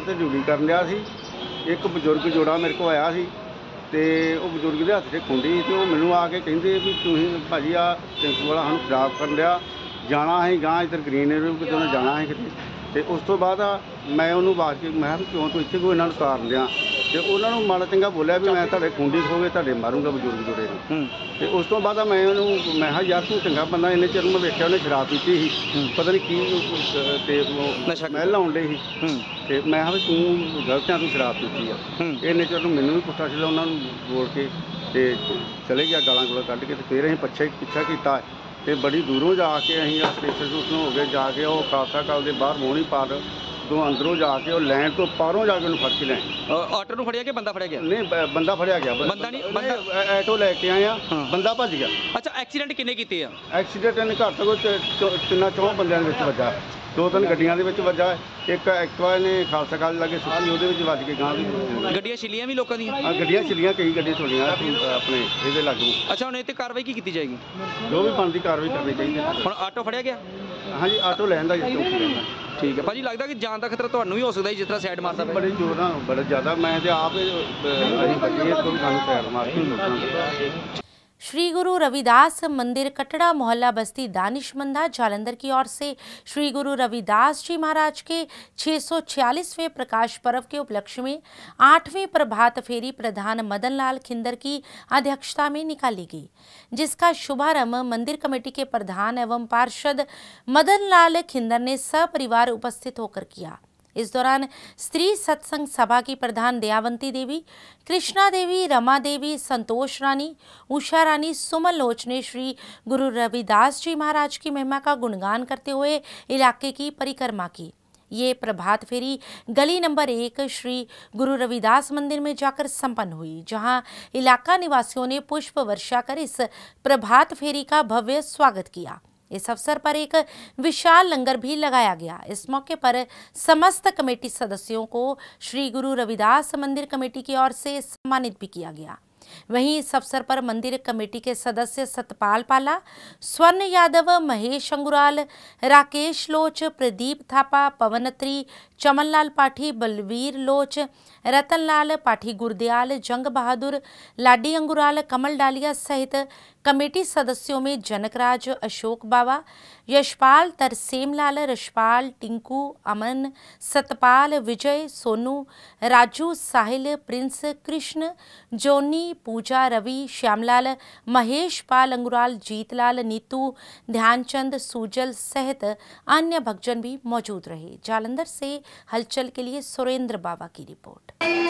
ਤੇ ਡਿਊਟੀ ਕਰਨ ਰਿਹਾ ਸੀ। ਇੱਕ ਬਜ਼ੁਰਗ ਜੋੜਾ ਮੇਰੇ ਕੋਲ ਆਇਆ ਸੀ ਤੇ ਉਹ ਬਜ਼ੁਰਗ ਦੇ ਹੱਥ 'ਚ ਖੁੰਡੀ ਤੇ ਉਹ ਮੈਨੂੰ ਆ ਕੇ ਕਹਿੰਦੇ ਵੀ ਤੁਸੀਂ ਭਾਜੀ ਆ ਟੈਂਪੂ ਵਾਲਾ ਸਾਨੂੰ ਖਰਾਬ ਕਰਨ ਰਿਹਾ, ਜਾਣਾ ਅਸੀਂ ਗਾਂ ਇੱਧਰ ਗ੍ਰੀਨ ਏਰੀਆ ਕਿਤੇ ਉਹਨੇ ਜਾਣਾ ਹੈ ਕਿਤੇ। ਤੇ ਉਸ ਤੋਂ ਬਾਅਦ ਮੈਂ ਉਹਨੂੰ ਬਾਅਦ ਕੇ ਮੈਂ ਕਿਹਾ ਕਿਉਂ ਤੂੰ ਇੱਥੇ ਕੋਈ ਇਹਨਾਂ ਨੂੰ ਤਾਰਨ ਦਿਆਂ ਤੇ ਉਹਨਾਂ ਨੂੰ ਮਾੜਾ ਚੰਗਾ ਬੋਲਿਆ ਵੀ ਮੈਂ ਤੁਹਾਡੇ ਖੁੰਡੀ ਖੋਗੇ ਤੁਹਾਡੇ ਮਾਰੂੰਗਾ ਬਜ਼ੁਰਗ ਜੋੜੇ ਨੂੰ। ਤੇ ਉਸ ਤੋਂ ਬਾਅਦ ਮੈਂ ਉਹਨੂੰ ਮੈਂ ਕਿਹਾ ਯਾਰ ਤੂੰ ਚੰਗਾ ਬੰਦਾ, ਇੰਨੇ ਚਿਰ ਮੈਂ ਵੇਖਿਆ ਉਹਨੇ ਸ਼ਰਾਬ ਪੀਤੀ ਸੀ, ਪਤਾ ਨਹੀਂ ਕੀ ਤੇ ਸਮੈਲ ਆਉਣ ਡਈ ਸੀ ਤੇ ਮੈਂ ਕਿਹਾ ਵੀ ਤੂੰ ਗਲਤ ਆ, ਤੂੰ ਸ਼ਰਾਬ ਪੀਤੀ ਆ। ਇੰਨੇ ਚਿਰ ਨੂੰ ਮੈਨੂੰ ਵੀ ਪੁੱਠਾ ਸੀ ਉਹਨਾਂ ਨੂੰ ਬੋਲ ਕੇ ਤੇ ਚਲੇ ਗਿਆ ਗਾਲਾਂ ਗੋਲਾਂ ਕੱਢ ਕੇ। ਤੇ ਫਿਰ ਅਸੀਂ ਪਿੱਛੇ ਪਿੱਛਾ ਕੀਤਾ ਤੇ ਬੜੀ ਦੂਰੋਂ ਜਾ ਕੇ ਅਸੀਂ ਸਟੇਸ਼ਨ ਸਟੂਸ਼ਨ ਹੋ ਗਏ ਜਾ ਕੇ ਉਹ ਖਾਲਸਾ ਕਾਲ ਦੇ ਬਾਹਰ ਮੋਹਣੀ ਪਾਰ ਤੋਂ ਅੰਦਰੋਂ ਜਾ ਕੇ ਉਹ ਲੈਣ ਤੋਂ ਪਾਰੋਂ ਜਾ ਕੇ ਉਹਨੂੰ ਫੜ ਕੇ ਲੈ ਆਟੋ ਨੂੰ ਫੜਿਆ ਕਿ ਬੰਦਾ ਫੜਿਆ ਗਿਆ? ਨਹੀਂ ਬ- ਬੰਦਾ ਫੜਿਆ ਗਿਆ। ਬੰਦਾ ਨਹੀਂ ਬੰਦਾ ਆਟੋ ਲੈ ਕੇ ਆਏ ਆ, ਬੰਦਾ ਭੱਜ ਗਿਆ। ਅੱਛਾ ਐਕਸੀਡੈਂਟ ਕਿੰਨੇ ਕੀਤੇ ਆ? ਐਕਸੀਡੈਂਟ ਇਹਨੇ ਘੱਟ ਤੋਂ ਘੱਟ ਚੌ- ਤਿੰਨਾਂ ਚੌਂ ਬੰਦਿਆਂ ਦੇ ਵਿੱਚ ਵੱਜਾ, ਦੋ ਤਿੰਨ ਗੱਡੀਆਂ ਦੇ ਵਿੱਚ ਵੱਜਾ। ਇੱਕ ਐਕਟਿਵਾ ਨੇ ਖਾਲਸਾ ਕਾਲ ਲਾਗੇ ਸੁੱਟੀ, ਉਹਦੇ ਵਿੱਚ ਵੱਜ ਕੇ ਗਾਂ ਦੀ ਗੱਡੀਆਂ ਛਿੱਲੀਆਂ ਵੀ ਲੋਕਾਂ ਦੀਆਂ? ਹਾਂ ਗੱਡੀਆਂ ਛਿੱਲੀਆਂ, ਕਈ ਗੱਡੀਆਂ ਛੋੜੀਆਂ ਆਪਣੇ ਇਹਦੇ ਲਾਗੂ। ਅੱਛਾ ਹੁਣ ਇਹ ਤੇ ਕਾਰਵਾਈ ਕੀ ਕੀਤੀ ਜਾਏਗੀ? ਜੋ ਵੀ ਬਣਦੀ ਕਾਰਵਾਈ ਕਰਨੀ ਚਾਹੀਦੀ। ਹੁਣ ਆਟੋ ਫੜਿਆ ਗਿਆ? ਹਾਂਜੀ ਆਟੋ ਲੈਣ ਦਾ ਚੌਂਕੀ ਲੈਂਦਾ। ਠੀਕ ਹੈ ਭਾਜੀ, ਲੱਗਦਾ ਕਿ ਜਾਨ ਦਾ ਖਤਰਾ ਤੁਹਾਨੂੰ ਵੀ ਹੋ ਸਕਦਾ ਜਿਸ ਤਰ੍ਹਾਂ ਸਾਈਡ ਮਾਰਦਾ ਪਿਆ? ਬੜੇ ਜ਼ੋਰ ਨਾਲ, ਬੜਾ ਜ਼ਿਆਦਾ। ਮੈਂ ਤੇ ਆਪ ਅਸੀਂ ਬੱਚੇ ਤੋਂ ਵੀ ਸਾਨੂੰ ਸਾਈਡ ਮਾਰ ਕੇ ਲੋਕਾਂ श्री गुरु रविदास मंदिर कटड़ा मोहल्ला बस्ती दानिशमंदा जालंधर की ओर से श्री गुरु रविदास जी महाराज के छः सौ छियालीसवें प्रकाश पर्व के उपलक्ष्य में आठवीं प्रभात फेरी प्रधान मदन लाल खिंदर की अध्यक्षता में निकाली गई, जिसका शुभारंभ मंदिर कमेटी के प्रधान एवं पार्षद मदन लाल खिंदर ने सपरिवार उपस्थित होकर किया। इस दौरान स्त्री सत्संग सभा की प्रधान दयावंती देवी, कृष्णा देवी, रमा देवी, संतोष रानी, उषा रानी, सुमन लोच ने श्री गुरु रविदास जी महाराज की महिमा का गुणगान करते हुए इलाके की परिक्रमा की। ये प्रभात फेरी गली नंबर एक श्री गुरु रविदास मंदिर में जाकर संपन्न हुई, जहां इलाका निवासियों ने पुष्प वर्षा कर इस प्रभात फेरी का भव्य स्वागत किया। इस अवसर पर एक विशाल लंगर भी लगाया गया। इस मौके पर समस्त कमेटी सदस्यों को श्री गुरु रविदास मंदिर कमेटी की ओर से सम्मानित भी किया गया। वहीं इस अवसर पर मंदिर कमेटी के सदस्य सतपाल पाला, स्वर्ण यादव, महेश अंगुराल, राकेश लोच, प्रदीप थापा, पवनत्री, चमनलाल पाठी, बलवीर लोच, रतनलाल पाठी, गुरदयाल, जंग बहादुर, लाडी अंगुराल, कमल डालिया सहित कमेटी सदस्यों में जनकराज, अशोक बाबा, यशपाल, तरसेमलाल, रशपाल, टिंकू, अमन, सतपाल, विजय, सोनू, राजू, साहिल, प्रिंस, कृष्ण, जोनी, पूजा, रवि, श्यामलाल, महेश पाल अंगुराल, जीतलाल, नीतू, ध्यानचंद, सूजल सहित अन्य भक्तजन भी मौजूद रहे। जालंधर से हलचल के लिए सुरेंद्र बाबा की रिपोर्ट।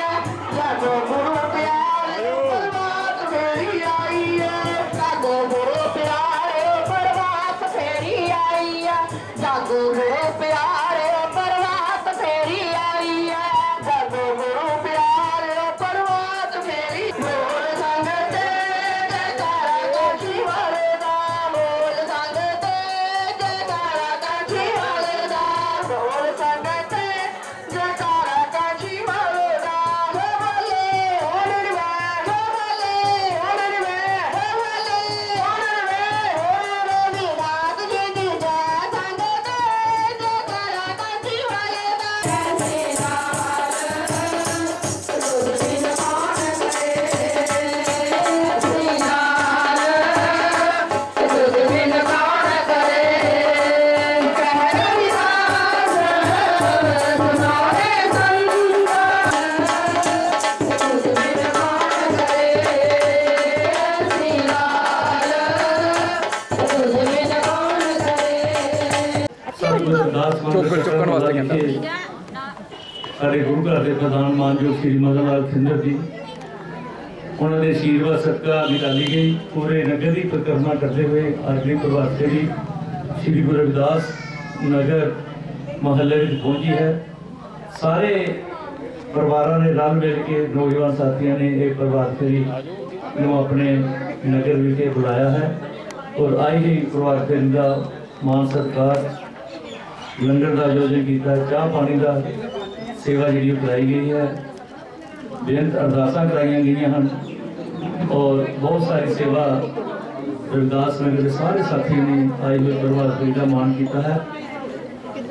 ਚੋਕਰ ਚੁੱਕਣ ਵਾਸਤੇ ਕਹਿੰਦਾ ਸਾਡੇ ਗੁਰੂ ਘਰ ਦੇ ਪ੍ਰਧਾਨ ਮਾਨਯੋਗ ਸ੍ਰੀ ਮਦਨ ਲਾਲ ਖਿੰਦਰ ਜੀ, ਉਹਨਾਂ ਦੇ ਆਸ਼ੀਰਵਾਦ ਸਦਕਾ ਨਿਕਾਲੀ ਗਈ ਪੂਰੇ ਨਗਰ ਦੀ परिक्रमा करते हुए आखिरी प्रभात फेरी श्री गुरु रविदास नगर मोहल्ले में पहुंची है। सारे परिवारों ने रल मिल के नौजवान साथियों ने एक प्रभात फेरी ਨੂੰ अपने नगर विखे बुलाया है और आई ही प्रभात फेरी का मान सत्कार लंगर का आयोजन किया, चाह पानी का सेवा जी कराई गई है, बेअंत अरदासां कराई गई हैं और बहुत सारी सेवा रविदास नगर के सारे साथियों ने आई हुई प्रभात फेरी का मान किया है।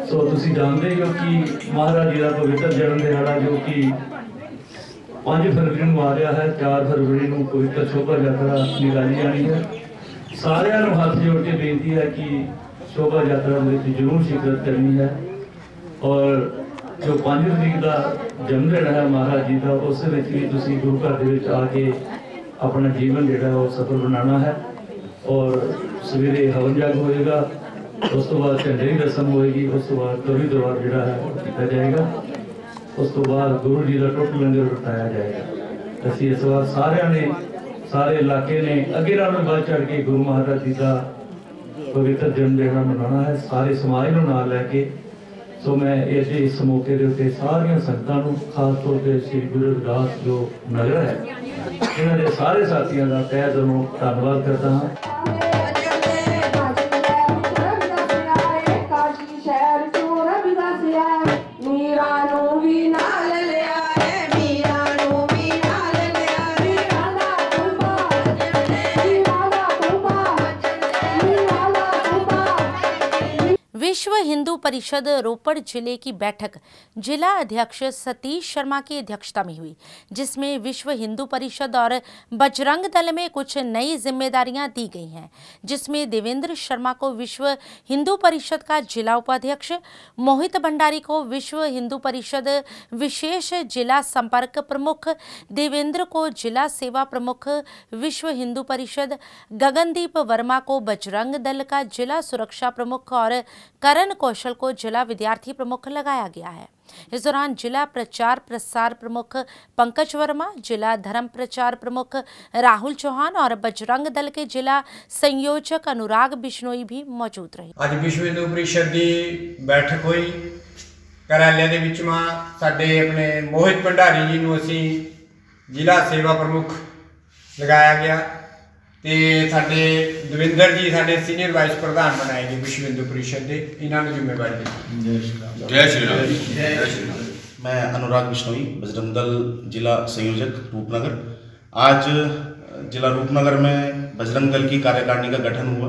सो तुसी जानते ही हो कि महाराज जी का पवित्र जन्म दिहाड़ा जो कि पाँच फरवरी को आ रहा है, चार फरवरी को पवित्र शोभा यात्रा निकाली जानी है। सारिਆਂ ਨੂੰ हाथ जोड़ के बेनती है कि शोभा यात्रा में जरूर शिरकत करनी है। और जो पाँच तरीक का जन्मदिन है महाराज जी का, उस भी तुसी गुरु घर दे विच आके अपना जीवन जिहड़ा वो सफल बनाना है। और सवेरे हवन जग होएगा, उस तो बाद झंडे की रस्म होएगी, उस तो बाद कवि दरबार जिहड़ा है किया जाएगा, उस तो बाद गुरु जी का टुट लंगर वरताया जाएगा। असीं इस बार सारिਆਂ ने सारे इलाके ने अगे नालों बढ़ चढ़ के गुरु महाराज जी का पवित्र जन्म दिहाड़ा मनाना है, सारे समाज को नाल लैके। सो मैं इस इस मौके के उत्ते सारियां संगतां नूं, खास तौर पर श्री गुरु रविदास जो नगर है, इन्हां दे सारे साथियों का तहे दिलों धन्नवाद करता हाँ। विश्व हिंदू परिषद रोपड़ जिले की बैठक जिला अध्यक्ष सतीश शर्मा की अध्यक्षता में हुई, जिसमें विश्व हिंदू परिषद और बजरंग दल में कुछ नई जिम्मेदारियां दी गई हैं, जिसमें देवेंद्र शर्मा को विश्व हिंदू परिषद का जिला उपाध्यक्ष, मोहित भंडारी को विश्व हिंदू परिषद विशेष जिला संपर्क प्रमुख, देवेंद्र को जिला सेवा प्रमुख विश्व हिंदू परिषद, गगनदीप वर्मा को बजरंग दल का जिला सुरक्षा प्रमुख और करण कौशल को जिला विद्यार्थी प्रमुख लगाया गया है। इस दौरान जिला प्रचार प्रसार प्रमुख पंकज वर्मा, जिला धर्म प्रचार प्रमुख राहुल चौहान और बजरंग दल के जिला संयोजक अनुराग बिश्नोई भी मौजूद रहे। आज विश्व हिंदू परिषद की बैठक हुई कार्यालय के विच में साडे अपने मोहित भंडारी जी नूं असीं जिला सेवा प्रमुख लगाया गया ते साडे दविंदर जी साडे सीनियर वाइस प्रधान बनाए गए विश्व हिंदू परिषद के, इन्होंने जिम्मेवारी दी। जय श्री राम। जय श्री राम। जय श्री राम। मैं अनुराग बिश्नोई, बजरंग दल जिला संयोजक रूपनगर। आज जिला रूपनगर में बजरंग दल की कार्यकारिणी का गठन हुआ,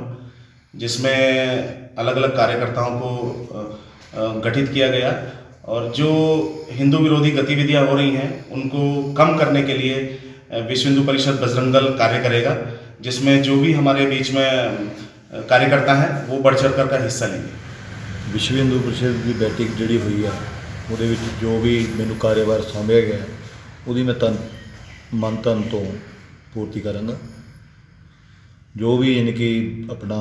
जिसमें अलग अलग कार्यकर्ताओं को गठित किया गया और जो हिंदू विरोधी गतिविधियां हो रही हैं उनको कम करने के लिए विश्व हिंदू परिषद बजरंग दल कार्य करेगा, जिसमें जो भी हमारे बीच में कार्यकर्ता हैं वो बढ़ चढ़ कर का हिस्सा लेंगे। विश्व हिंदू परिषद की बैठक जी हुई है, वो जो भी मैनू कार्यभार सौंपया गया वो मैं तन मन तन तो पूर्ति करांगा। जो भी यानी कि अपना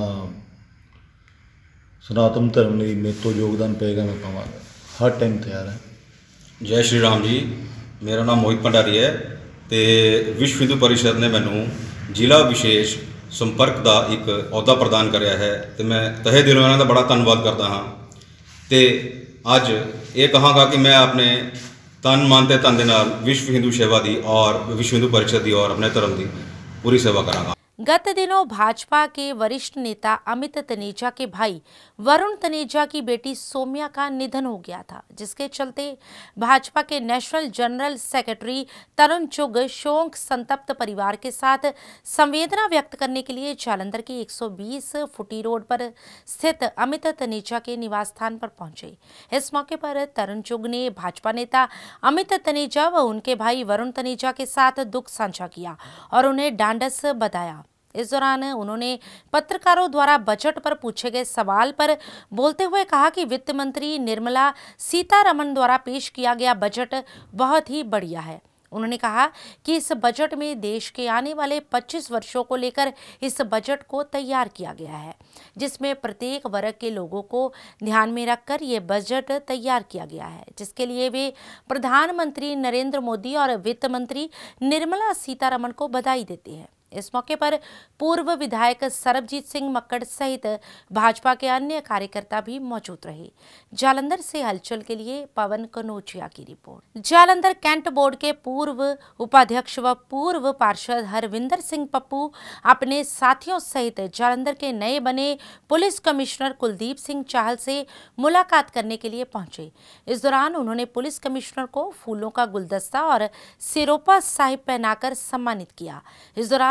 सनातन धर्म लिए मेरे तो योगदान पेगा मैं पावांगा, हर टाइम तैयार है। जय श्री राम जी। मेरा नाम मोहित भंडारी है तो विश्व हिंदू परिषद ने मैनू जिला विशेष संपर्क का एक अहुदा प्रदान कराया है, तो मैं तहे दिलों इन्हां दा बड़ा धन्नवाद करता हाँ। तो अज ये कहांगा कि मैं अपने तन मन ते तन दे नाल विश्व हिंदू सेवा की और विश्व हिंदू परिषद की और अपने धर्म की पूरी सेवा करांगा। गत दिनों भाजपा के वरिष्ठ नेता अमित तनेजा के भाई वरुण तनेजा की बेटी सोम्या का निधन हो गया था, जिसके चलते भाजपा के नेशनल जनरल सेक्रेटरी तरुण चुग शोक संतप्त परिवार के साथ संवेदना व्यक्त करने के लिए जालंधर के एक सौ बीस फुटी रोड पर स्थित अमित तनेजा के निवास स्थान पर पहुंचे। इस मौके पर तरुण चुग ने भाजपा नेता अमित तनेजा व उनके भाई वरुण तनेजा के साथ दुख साझा किया और उन्हें ढांढस बताया। इस दौरान उन्होंने पत्रकारों द्वारा बजट पर पूछे गए सवाल पर बोलते हुए कहा कि वित्त मंत्री निर्मला सीतारमण द्वारा पेश किया गया बजट बहुत ही बढ़िया है। उन्होंने कहा कि इस बजट में देश के आने वाले पच्चीस वर्षों को लेकर इस बजट को तैयार किया गया है, जिसमें प्रत्येक वर्ग के लोगों को ध्यान में रखकर ये बजट तैयार किया गया है, जिसके लिए वे प्रधानमंत्री नरेंद्र मोदी और वित्त मंत्री निर्मला सीतारमण को बधाई देते हैं। इस मौके पर पूर्व विधायक सरबजीत सिंह मक्कड़ सहित भाजपा के अन्य कार्यकर्ता भी मौजूद रहे। जालंधर से हलचल के लिए पवन कनोजिया की रिपोर्ट। जालंधर कैंट बोर्ड के पूर्व उपाध्यक्ष व पूर्व पार्षद हरविंदर सिंह पप्पू अपने साथियों सहित जालंधर के नए बने पुलिस कमिश्नर कुलदीप सिंह चाहल से मुलाकात करने के लिए पहुंचे। इस दौरान उन्होंने पुलिस कमिश्नर को फूलों का गुलदस्ता और सिरोपा साहिब पहनाकर सम्मानित किया। इस दौरान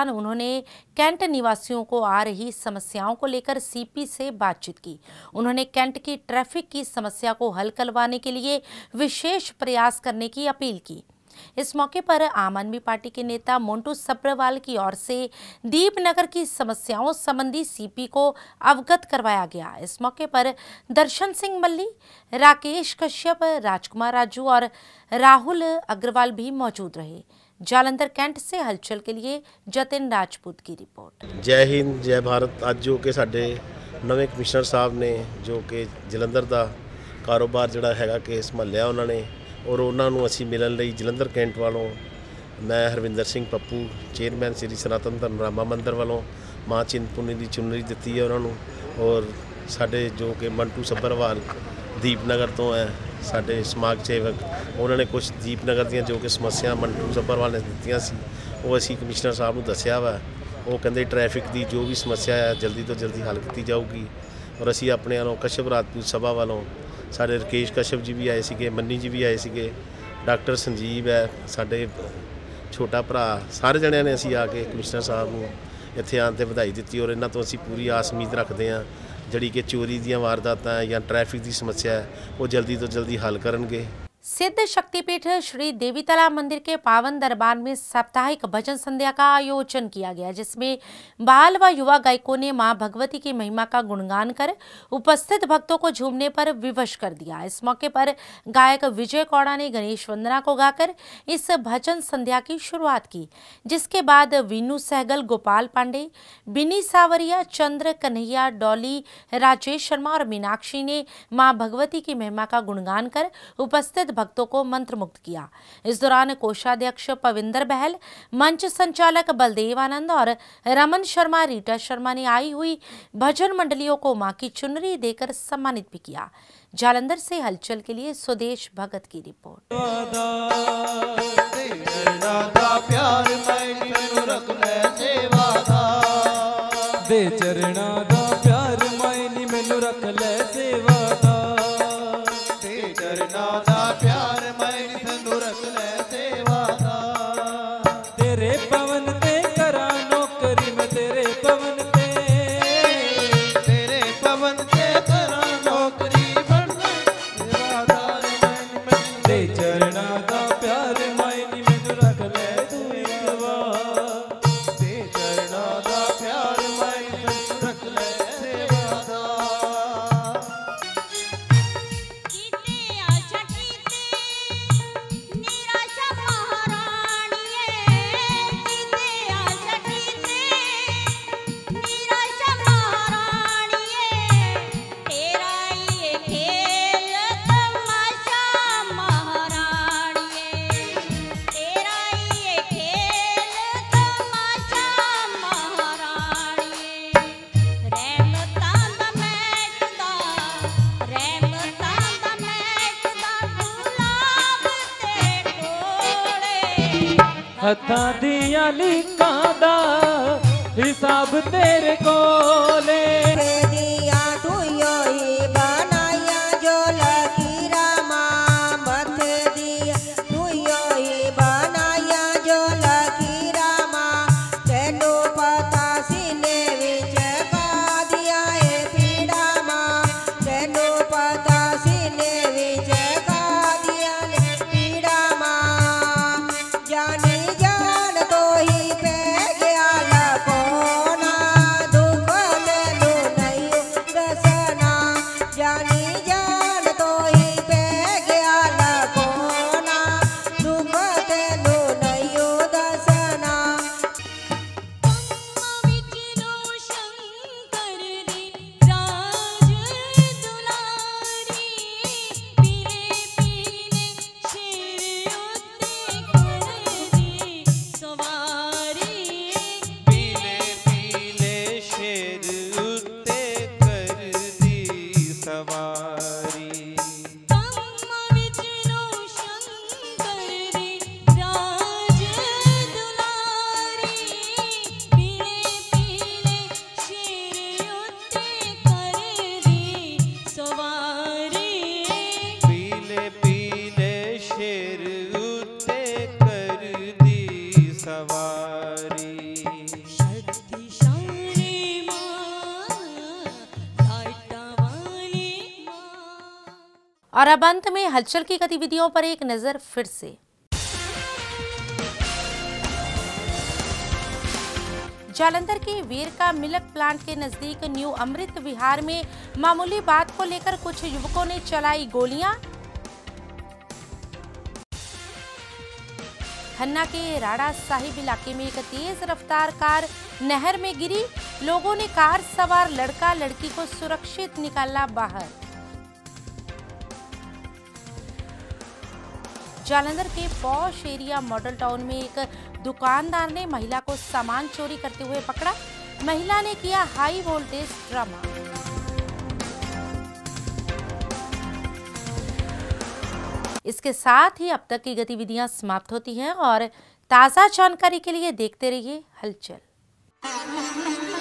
दौरान उन्होंने कैंट निवासियों को आ रही समस्याओं को लेकर सीपी से बातचीत की। उन्होंने कैंट की ट्रैफिक की समस्या को हल करवाने के लिए विशेष प्रयास करने की अपील की। इस मौके पर आम आदमी पार्टी के नेता मोंटू सब्रवाल की ओर से दीपनगर की समस्याओं संबंधी सीपी को अवगत करवाया गया। इस मौके पर दर्शन सिंह मल्ली, राकेश कश्यप, राजकुमार राजू और राहुल अग्रवाल भी मौजूद रहे। जालंधर कैंट से हलचल के लिए जतिन राजपूत की रिपोर्ट। जय हिंद जय भारत। अज जो कि साडे नवे कमिश्नर साहब ने जो कि जलंधर का कारोबार जिहड़ा हैगा कि संभालिया उन्होंने और उन्होंने असी मिलन लई जलंधर कैंट वालों मैं हरविंदर सिंह पप्पू चेयरमैन श्री सनातन धर्मरामा मंदिर वालों माँ चिंतपुर्णी की चुनरी दी है उन्होंने। और साडे जो कि मंटू सब्बरवाल दीपनगर तो है साडे समाज सेवक उन्होंने कुछ दीपनगर दी जो कि समस्या मंटू सब्बरवाल ने दित्तियां सी वो असी कमिश्नर साहब नूं दस्सिया वा। वो कहते ट्रैफिक की जो भी समस्या है जल्दी तो जल्दी हल की जाऊगी। और असी अपने वालों कश्यप राजपूत सभा वालों साडे राकेश कश्यप जी भी आए सीगे, मन्नी जी भी आए सीगे, डॉक्टर संजीव है साडे छोटा भरा, सारे जणियां ने असी आके कमिश्नर साहब नूं इत्थे आउण ते वधाई दित्ती। और इन्हां तो असी पूरी आस उम्मीद रखते हैं जिहड़ी कि चोरी दीयां वारदातां या ट्रैफिक की समस्या है वो जल्दी तो जल्दी हल करनगे। सिद्ध शक्तिपीठ श्री देवीतला मंदिर के पावन दरबार में साप्ताहिक भजन संध्या का आयोजन किया गया, जिसमें बाल व युवा गायकों ने मां भगवती की महिमा का गुणगान कर उपस्थित भक्तों को झूमने पर विवश कर दिया। इस मौके पर गायक विजय कौड़ा ने गणेश वंदना को गाकर इस भजन संध्या की शुरुआत की, जिसके बाद वीनू सहगल, गोपाल पांडे, बिनी सावरिया, चंद्र कन्हैया, डॉली, राजेश शर्मा और मीनाक्षी ने मां भगवती की महिमा का गुणगान कर उपस्थित भक्तों को मंत्रमुग्ध किया। इस दौरान कोषाध्यक्ष पविंदर बहल, मंच संचालक बलदेव आनंद और रमन शर्मा, रीटा शर्मा ने आई हुई भजन मंडलियों को मां की चुनरी देकर सम्मानित भी किया। जालंधर से हलचल के लिए सुदेश भगत की रिपोर्ट। हत्थां दियां लीकां दा हिसाब तेरे कोले सवारी। और अब अंत में हलचल की गतिविधियों पर एक नजर फिर से। जालंधर के वेरका मिल्क प्लांट के नजदीक न्यू अमृत विहार में मामूली बात को लेकर कुछ युवकों ने चलाई गोलियां। खन्ना के राड़ा साहिब इलाके में एक तेज रफ्तार कार नहर में गिरी। लोगों ने कार सवार लड़का लड़की को सुरक्षित निकाला बाहर। जालंधर के पॉश एरिया मॉडल टाउन में एक दुकानदार ने महिला को सामान चोरी करते हुए पकड़ा। महिला ने किया हाई वोल्टेज ड्रामा। इसके साथ ही अब तक की गतिविधियां समाप्त होती हैं और ताज़ा जानकारी के लिए देखते रहिए हलचल।